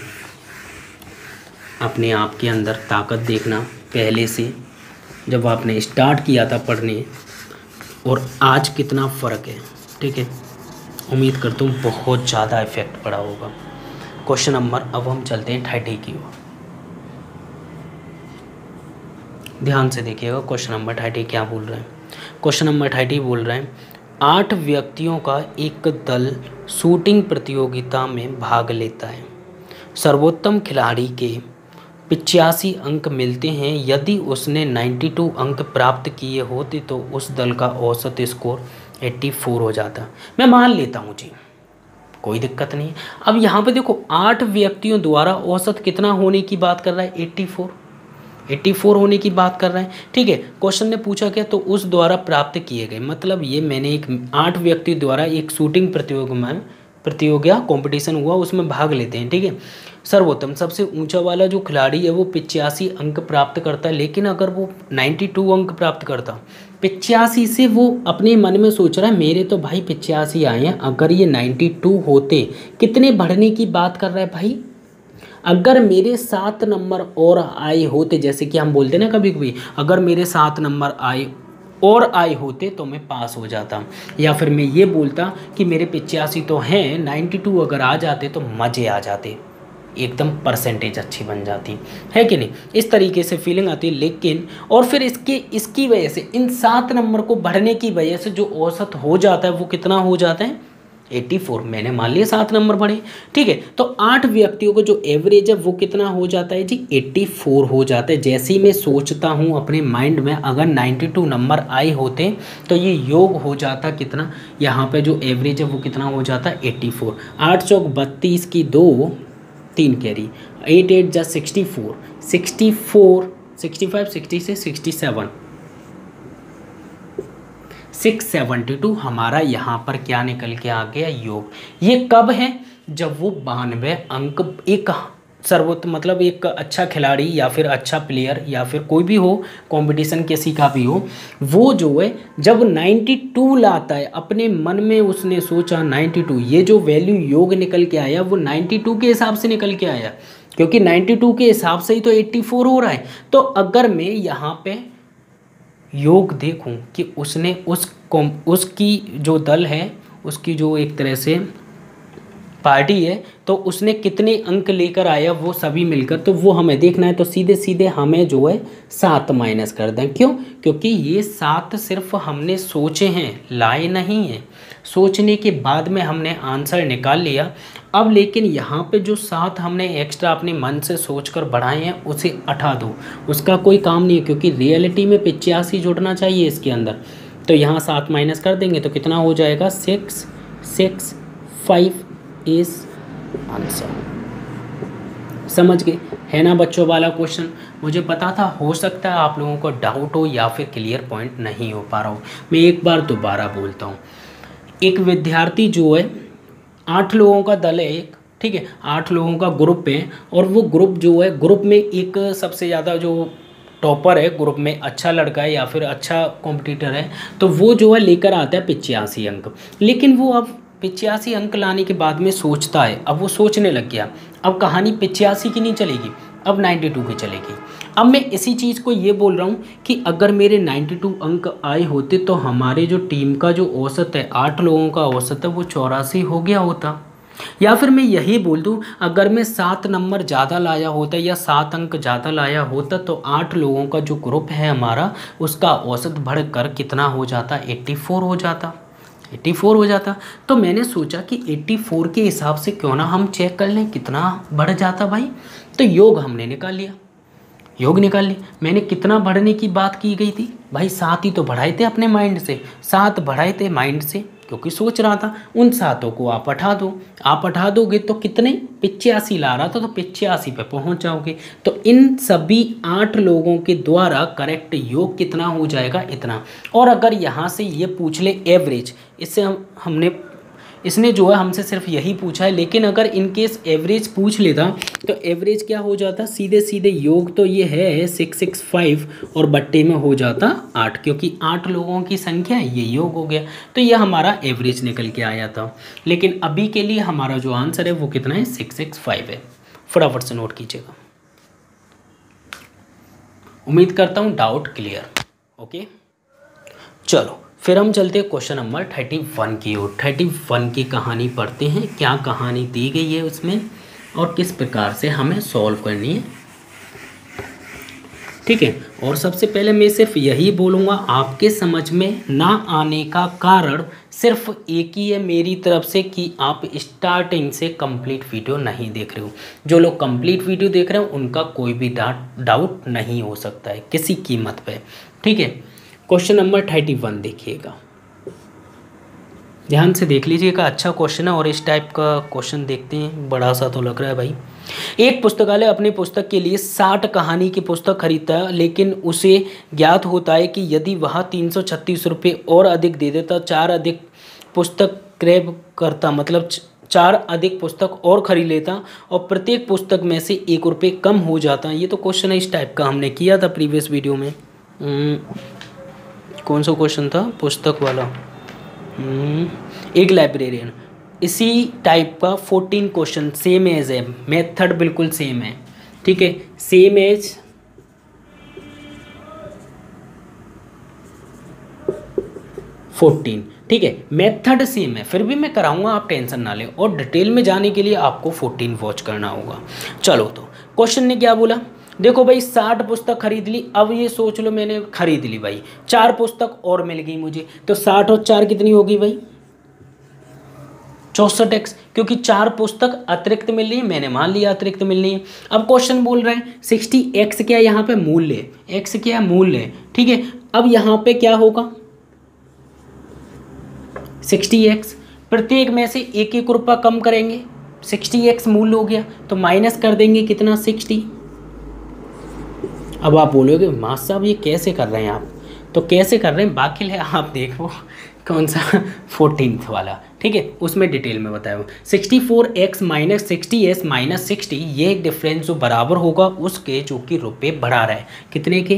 अपने आप के अंदर ताकत देखना, पहले से जब आपने स्टार्ट किया था पढ़ने और आज कितना फ़र्क है। ठीक है, उम्मीद करता हूँ बहुत ज़्यादा इफेक्ट पड़ा होगा। क्वेश्चन नंबर, अब हम चलते हैं 30 की ओर। ध्यान से देखिएगा क्वेश्चन नंबर 30 क्या बोल रहे हैं। क्वेश्चन नंबर 30 बोल रहे हैं 8 व्यक्तियों का एक दल शूटिंग प्रतियोगिता में भाग लेता है। सर्वोत्तम खिलाड़ी के 85 अंक मिलते हैं। यदि उसने 92 अंक प्राप्त किए होते तो उस दल का औसत स्कोर 84 हो जाता। मैं मान लेता हूँ जी, कोई दिक्कत नहीं है। अब यहाँ पे देखो 8 व्यक्तियों द्वारा औसत कितना होने की बात कर रहा है? 84 होने की बात कर रहे हैं। ठीक है, क्वेश्चन ने पूछा क्या? तो उस द्वारा प्राप्त किए गए, मतलब ये मैंने एक 8 व्यक्ति द्वारा एक शूटिंग प्रतियोगिता कंपटीशन हुआ, उसमें भाग लेते हैं। ठीक है, सर्वोत्तम सबसे ऊंचा वाला जो खिलाड़ी है वो 85 अंक प्राप्त करता है। लेकिन अगर वो 92 अंक प्राप्त करता, 85 से वो अपने मन में सोच रहा है मेरे तो भाई 85 आए हैं, अगर ये 92 होते, कितने बढ़ने की बात कर रहा है भाई? अगर मेरे 7 नंबर और आए होते, जैसे कि हम बोलते ना कभी कभी, अगर मेरे 7 नंबर आए होते तो मैं पास हो जाता, या फिर मैं ये बोलता कि मेरे 85 तो हैं, 92 अगर आ जाते तो मज़े आ जाते, एकदम परसेंटेज अच्छी बन जाती है कि नहीं। इस तरीके से फीलिंग आती है। लेकिन और फिर इसकी वजह से, इन 7 नंबर को बढ़ने की वजह से जो औसत हो जाता है वो कितना हो जाता है? 84। मैंने मान लिया 7 नंबर बढ़े। ठीक है, तो 8 व्यक्तियों का जो एवरेज है वो कितना हो जाता है जी? 84 हो जाता है। जैसे ही मैं सोचता हूँ अपने माइंड में, अगर 92 नंबर आए होते तो ये योग हो जाता कितना? यहाँ पे जो एवरेज है वो कितना हो जाता है? 84। 8 चौक 32 की 2, 3 कैरी, 8 8 जा 64, 64 65 60 से 67, 672 हमारा यहाँ पर क्या निकल के आ गया? योग। ये कब है? जब वो 92 अंक, एक सर्वोत्तम मतलब एक अच्छा खिलाड़ी या फिर अच्छा प्लेयर या फिर कोई भी हो, कंपटीशन किसी का भी हो, वो जो है जब 92 लाता है, अपने मन में उसने सोचा 92, ये जो वैल्यू योग निकल के आया वो 92 के हिसाब से निकल के आया, क्योंकि 92 के हिसाब से ही तो 84 हो रहा है। तो अगर मैं यहाँ पे योग देखूं कि उसने उसकी जो दल है, उसकी जो एक तरह से पार्टी है, तो उसने कितने अंक लेकर आया वो सभी मिलकर, तो वो हमें देखना है। तो सीधे सीधे हमें जो है 7 माइनस कर दें। क्यों? क्योंकि ये 7 सिर्फ हमने सोचे हैं, लाए नहीं हैं। सोचने के बाद में हमने आंसर निकाल लिया। अब लेकिन यहाँ पे जो 7 हमने एक्स्ट्रा अपने मन से सोचकर बढ़ाए हैं उसे हटा दो, उसका कोई काम नहीं है, क्योंकि रियलिटी में 85 जुड़ना चाहिए इसके अंदर। तो यहाँ 7 माइनस कर देंगे तो कितना हो जाएगा? 6 6 5 इज आंसर। समझ गए है ना बच्चों वाला क्वेश्चन? मुझे पता था हो सकता है आप लोगों को डाउट हो या फिर क्लियर पॉइंट नहीं हो पा रहा हो। मैं एक बार दोबारा बोलता हूँ। एक विद्यार्थी जो है, 8 लोगों का दल है एक, ठीक है, 8 लोगों का ग्रुप है, और वो ग्रुप जो है, ग्रुप में एक सबसे ज़्यादा जो टॉपर है ग्रुप में, अच्छा लड़का है या फिर अच्छा कॉम्पिटिटर है, तो वो जो है लेकर आता है 85 अंक। लेकिन वो अब 85 अंक लाने के बाद में सोचता है, अब वो सोचने लग गया, अब कहानी 85 की नहीं चलेगी, अब 92 की चलेगी। अब मैं इसी चीज़ को ये बोल रहा हूँ कि अगर मेरे 92 अंक आए होते तो हमारे जो टीम का जो औसत है, 8 लोगों का औसत है, वो 84 हो गया होता। या फिर मैं यही बोल दूँ, अगर मैं 7 नंबर ज़्यादा लाया होता या 7 अंक ज़्यादा लाया होता तो 8 लोगों का जो ग्रुप है हमारा, उसका औसत बढ़कर कितना हो जाता, 84 हो जाता, 84 हो जाता। तो मैंने सोचा कि 84 के हिसाब से क्यों ना हम चेक कर लें कितना बढ़ जाता भाई। तो योग हमने निकाल लिया, योग निकाल ली। मैंने कितना बढ़ने की बात की गई थी भाई, 7 ही तो बढ़ाए थे अपने माइंड से, 7 बढ़ाए थे माइंड से क्योंकि सोच रहा था। उन 7 को आप हटा दो, आप हटा दोगे तो कितने, 85 ला रहा था तो 85 पे पहुंच जाओगे। तो इन सभी 8 लोगों के द्वारा करेक्ट योग कितना हो जाएगा, इतना। और अगर यहाँ से ये पूछ ले एवरेज, इससे हमने इसने जो है हमसे सिर्फ यही पूछा है, लेकिन अगर इन केस एवरेज पूछ लेता तो एवरेज क्या हो जाता, सीधे सीधे योग तो ये है 665 और बट्टे में हो जाता 8, क्योंकि 8 लोगों की संख्या है, ये योग हो गया। तो ये हमारा एवरेज निकल के आया था। लेकिन अभी के लिए हमारा जो आंसर है वो कितना है, 665 है। फटाफट से नोट कीजिएगा। उम्मीद करता हूँ डाउट क्लियर। ओके, चलो फिर हम चलते हैं क्वेश्चन नंबर 31 की ओर। 31 की कहानी पढ़ते हैं, क्या कहानी दी गई है उसमें और किस प्रकार से हमें सॉल्व करनी है। ठीक है, और सबसे पहले मैं सिर्फ यही बोलूँगा, आपके समझ में ना आने का कारण सिर्फ एक ही है मेरी तरफ से कि आप स्टार्टिंग से कंप्लीट वीडियो नहीं देख रहे हो। जो लोग कंप्लीट वीडियो देख रहे हो उनका कोई भी डाउट नहीं हो सकता है किसी कीमत पे। ठीक है, क्वेश्चन नंबर 31 देखिएगा, ध्यान से देख लीजिएगा। अच्छा क्वेश्चन है और इस टाइप का क्वेश्चन देखते हैं, बड़ा सा तो लग रहा है भाई। एक पुस्तकालय अपनी पुस्तक के लिए 60 कहानी की पुस्तक खरीदता है, लेकिन उसे ज्ञात होता है कि यदि वह 336 रुपये और अधिक दे देता, 4 अधिक पुस्तक क्रय करता, मतलब 4 अधिक पुस्तक और खरीद लेता और प्रत्येक पुस्तक में से 1 रुपये कम हो जाता। ये तो क्वेश्चन है इस टाइप का, हमने किया था प्रीवियस वीडियो में। कौन सा क्वेश्चन था, पुस्तक वाला। एक लाइब्रेरियन, इसी टाइप का 14 क्वेश्चन सेम एज है, मेथड बिल्कुल सेम है। ठीक है, सेम एज 14। ठीक है, मेथड सेम है, फिर भी मैं कराऊंगा, आप टेंशन ना लें। और डिटेल में जाने के लिए आपको 14 वॉच करना होगा। चलो, तो क्वेश्चन ने क्या बोला, देखो भाई 60 पुस्तक खरीद ली। अब ये सोच लो मैंने खरीद ली भाई, 4 पुस्तक और मिल गई मुझे, तो 60 और 4 कितनी होगी भाई, 64x, क्योंकि 4 पुस्तक अतिरिक्त मिल रही है, मैंने मान लिया अतिरिक्त मिल रही है। अब क्वेश्चन बोल रहे हैं 60x क्या है, यहाँ पे मूल्य, x क्या है, मूल्य है। ठीक है, अब यहाँ पे क्या होगा, 60x, प्रत्येक में से 1-1 रुपया कम करेंगे, 60x मूल्य हो गया, तो माइनस कर देंगे कितना, 60। अब आप बोलोगे मास्टर साहब ये कैसे कर रहे हैं आप, तो कैसे कर रहे हैं बाकी है, आप देखो कौन सा 14th वाला। ठीक है, उसमें डिटेल में बताया हुआ 64x माइनस 60s माइनस 60, ये डिफरेंस जो बराबर होगा उसके जो कि रुपये बढ़ा रहा है, कितने के,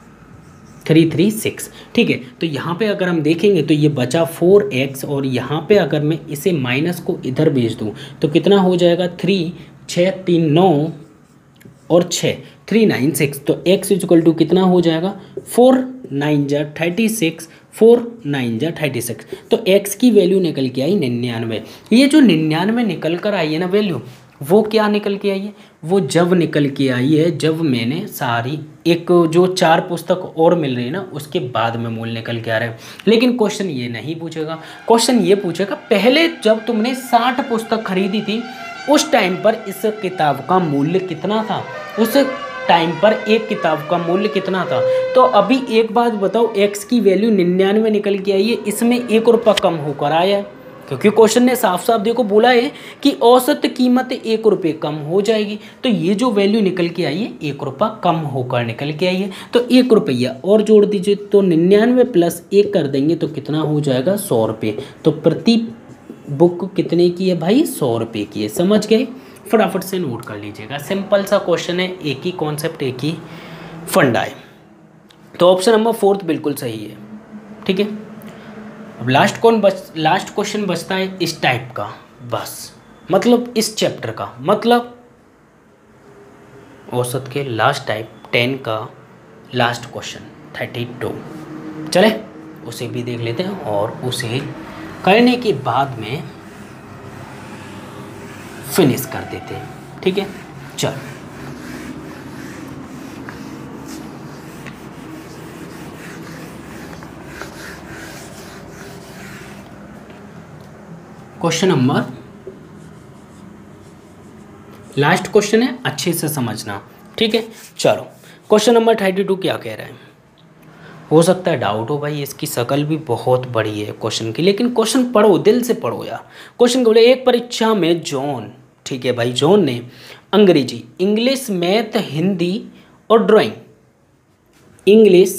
336। ठीक है, तो यहाँ पे अगर हम देखेंगे तो ये बचा 4x, और यहाँ पे अगर मैं इसे माइनस को इधर भेज दूँ तो कितना हो जाएगा, 3 6 3 9 और 6 396। तो x इक्वल टू कितना हो जाएगा, 4 9 जा 36, 4 9 जा 36। तो x की वैल्यू निकल के आई 99। ये जो 99 निकल कर आई है ना वैल्यू, वो क्या निकल के आई है, वो जब निकल के आई है जब मैंने सारी एक जो 4 पुस्तक और मिल रही है ना उसके बाद में मूल्य निकल के आ रहे हैं। लेकिन क्वेश्चन ये नहीं पूछेगा, क्वेश्चन ये पूछेगा पहले जब तुमने 60 पुस्तक खरीदी थी उस टाइम पर इस किताब का मूल्य कितना था, उस टाइम पर एक किताब का मूल्य कितना था। तो अभी एक बात बताओ, x की वैल्यू 99 निकल के आई है, इसमें 1 रुपया कम होकर आया है, क्योंकि क्वेश्चन ने साफ साफ देखो बोला है कि औसत कीमत 1 रुपये कम हो जाएगी। तो ये जो वैल्यू निकल के आई है 1 रुपया कम होकर निकल के आई है, तो 1 रुपया और जोड़ दीजिए, तो 99 प्लस 1 कर देंगे तो कितना हो जाएगा, 100 रुपये। तो प्रति बुक कितने की है भाई, 100 रुपये की है। समझ गए, फटाफट से नोट कर लीजिएगा। सिंपल सा क्वेश्चन है, एक ही कॉन्सेप्ट, एक ही फंडा है। तो ऑप्शन नंबर 4 बिल्कुल सही है। ठीक है, अब लास्ट क्वेश्चन बचता है इस टाइप का, बस मतलब इस चैप्टर का, मतलब औसत के लास्ट टाइप 10 का लास्ट क्वेश्चन 32। चले उसे भी देख लेते हैं और उसे करने के बाद में फिनिश कर देते हैं। ठीक है, चल क्वेश्चन नंबर, लास्ट क्वेश्चन है, अच्छे से समझना। ठीक है, चलो क्वेश्चन नंबर 32 क्या कह रहा है। हो सकता है डाउट हो भाई, इसकी शकल भी बहुत बड़ी है क्वेश्चन की, लेकिन क्वेश्चन पढ़ो, दिल से पढ़ो यार। क्वेश्चन बोले, एक परीक्षा में जॉन, ठीक है भाई, जॉन ने अंग्रेजी, इंग्लिश, मैथ, हिंदी और drawing, English,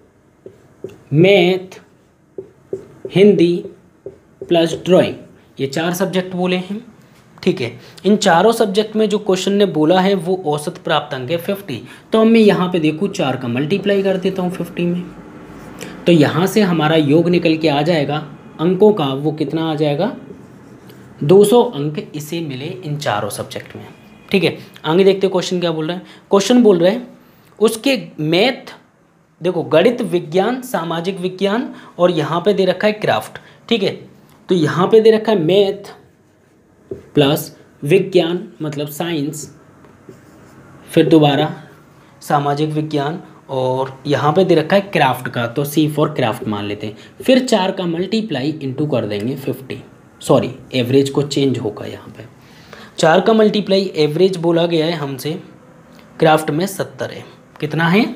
math, Hindi plus drawing, ये 4 सब्जेक्ट बोले हैं। ठीक है, इन चारों सब्जेक्ट में जो क्वेश्चन ने बोला है वो औसत प्राप्त अंक है 50। तो अब मैं यहाँ पे देखूँ 4 का मल्टीप्लाई कर देता हूँ 50 में, तो यहाँ से हमारा योग निकल के आ जाएगा अंकों का, वो कितना आ जाएगा 200 अंक इसे मिले इन चारों सब्जेक्ट में। ठीक है, आगे देखते क्वेश्चन क्या बोल रहा है। क्वेश्चन बोल रहे हैं उसके मैथ, देखो गणित, विज्ञान, सामाजिक विज्ञान और यहाँ पे दे रखा है क्राफ्ट। ठीक है, तो यहाँ पे दे रखा है मैथ प्लस विज्ञान मतलब साइंस, फिर दोबारा सामाजिक विज्ञान, और यहाँ पे दे रखा है क्राफ्ट का, तो सी फॉर क्राफ्ट मान लेते हैं। फिर 4 का मल्टीप्लाई इंटू कर देंगे 50, सॉरी एवरेज को चेंज होगा यहाँ पे। 4 का मल्टीप्लाई एवरेज बोला गया है हमसे, क्राफ्ट में 70 है, कितना है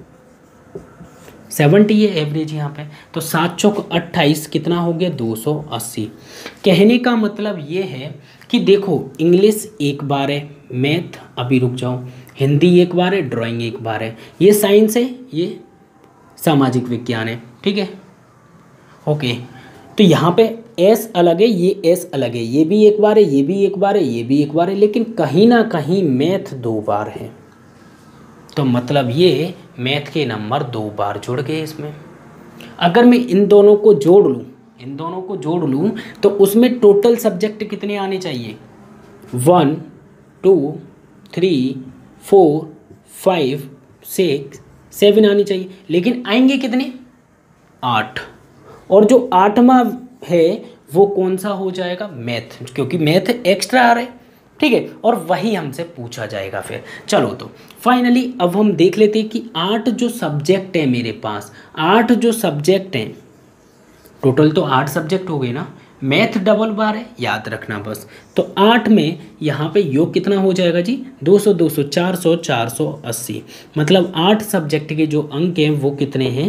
70 है एवरेज यहाँ पे, तो 7 चौक 28 कितना हो गया 280। कहने का मतलब ये है कि देखो इंग्लिश एक बार है, मैथ अभी रुक जाओ, हिंदी एक बार है, ड्राइंग एक बार है, ये साइंस है, ये सामाजिक विज्ञान है। ठीक है, ओके, तो यहाँ पे एस अलग है, ये एस अलग है, ये भी एक बार है, ये भी एक बार है, ये भी एक बार है, लेकिन कहीं ना कहीं मैथ 2 बार है, तो मतलब ये मैथ के नंबर 2 बार जुड़ गए इसमें। अगर मैं इन दोनों को जोड़ लूँ, तो उसमें टोटल सब्जेक्ट कितने आने चाहिए 1 2 3 4 5 6 7 आनी चाहिए, लेकिन आएंगे कितने 8, और जो 8वां है वो कौन सा हो जाएगा मैथ, क्योंकि मैथ एक्स्ट्रा आ रहा है। ठीक है, और वही हमसे पूछा जाएगा फिर। चलो तो फाइनली अब हम देख लेते हैं कि 8 जो सब्जेक्ट है मेरे पास, 8 जो सब्जेक्ट हैं, टोटल तो 8 सब्जेक्ट हो गए ना, मैथ डबल बार है याद रखना बस। तो 8 में यहाँ पे योग कितना हो जाएगा जी 200 200 400 480, मतलब 8 सब्जेक्ट के जो अंक हैं वो कितने हैं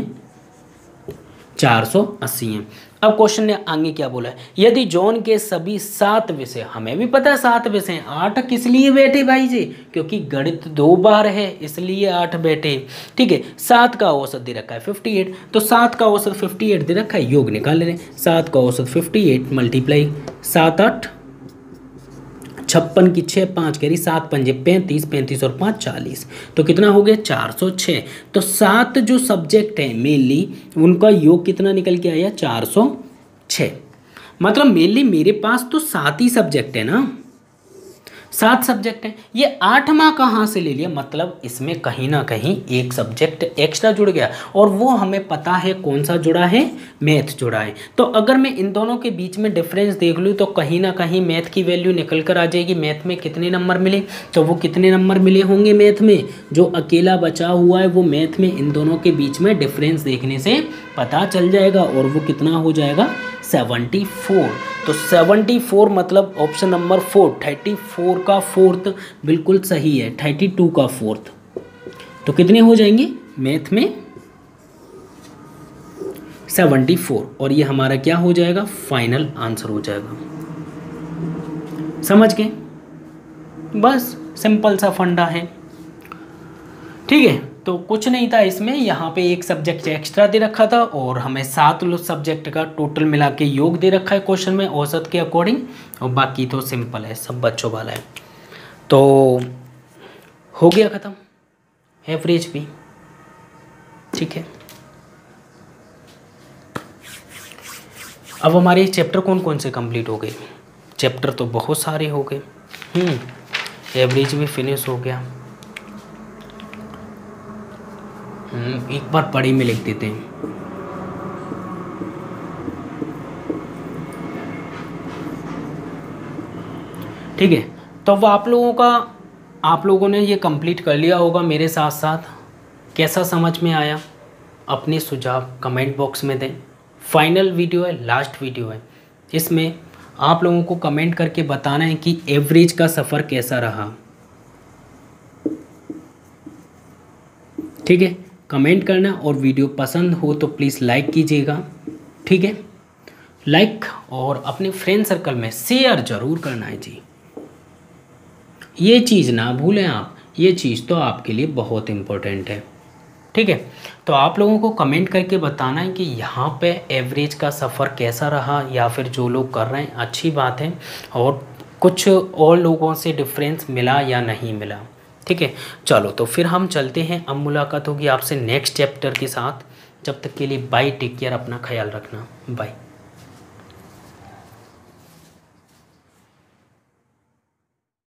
480 हैं। अब क्वेश्चन ने आगे क्या बोला है, यदि जॉन के सभी 7 विषय, हमें भी पता है 7 विषय हैं, 8 किस लिए बैठे भाई जी, क्योंकि गणित 2 बार है इसलिए 8 बैठे। ठीक है, 7 का औसत दे रखा है 58, तो 7 का औसत 58 दे रखा है, योग निकाल ले रहे हैं। 7 का औसत 58 मल्टीप्लाई 7 8 56 की 6 5 कह रही 7 पंजे 35 35 और 5 40, तो कितना हो गया 406। तो 7 जो सब्जेक्ट हैं मेनली उनका योग कितना निकल के आया 406, मतलब मेनली मेरे पास तो 7 ही सब्जेक्ट है ना, 7 सब्जेक्ट हैं, ये 8वां कहाँ से ले लिया, मतलब इसमें कहीं ना कहीं एक सब्जेक्ट एक्स्ट्रा जुड़ गया, और वो हमें पता है कौन सा जुड़ा है मैथ जुड़ा है। तो अगर मैं इन दोनों के बीच में डिफरेंस देख लूँ तो कहीं ना कहीं मैथ की वैल्यू निकल कर आ जाएगी। मैथ में कितने नंबर मिले, तो वो कितने नंबर मिले होंगे मैथ में, जो अकेला बचा हुआ है वो मैथ में इन दोनों के बीच में डिफरेंस देखने से पता चल जाएगा, और वो कितना हो जाएगा 74। तो 74 मतलब ऑप्शन नंबर 4 34 का 4th बिल्कुल सही है, 32 का 4th, तो कितने हो जाएंगे मैथ में 74, और ये हमारा क्या हो जाएगा फाइनल आंसर हो जाएगा। समझ गए, बस सिंपल सा फंडा है। ठीक है, तो कुछ नहीं था इसमें, यहाँ पे एक सब्जेक्ट एक्स्ट्रा दे रखा था और हमें 7 सब्जेक्ट का टोटल मिला के योग दे रखा है क्वेश्चन में औसत के अकॉर्डिंग, और बाकी तो सिंपल है, सब बच्चों वाला है। तो हो गया ख़त्म एवरेज भी। ठीक है। अब हमारे चैप्टर कौन कौन से कंप्लीट हो गए? चैप्टर तो बहुत सारे हो गए। एवरेज भी फिनिश हो गया। एक बार पढ़ी में लिख देते हैं। ठीक है, तो अब आप लोगों ने ये कंप्लीट कर लिया होगा मेरे साथ साथ। कैसा समझ में आया? अपने सुझाव कमेंट बॉक्स में दें। फाइनल वीडियो है, लास्ट वीडियो है, इसमें आप लोगों को कमेंट करके बताना है कि एवरेज का सफ़र कैसा रहा। ठीक है, कमेंट करना, और वीडियो पसंद हो तो प्लीज़ लाइक कीजिएगा। ठीक है, लाइक और अपने फ्रेंड सर्कल में शेयर ज़रूर करना है जी। ये चीज़ ना भूलें आप, ये चीज़ तो आपके लिए बहुत इम्पोर्टेंट है। ठीक है, तो आप लोगों को कमेंट करके बताना है कि यहाँ पे एवरेज का सफ़र कैसा रहा, या फिर जो लोग कर रहे हैं अच्छी बात है, और कुछ और लोगों से डिफरेंस मिला या नहीं मिला। ठीक है, चलो तो फिर हम चलते हैं। अब मुलाकात होगी आपसे नेक्स्ट चैप्टर के साथ। जब तक के लिए बाय, टेक केयर, अपना ख्याल रखना, बाय।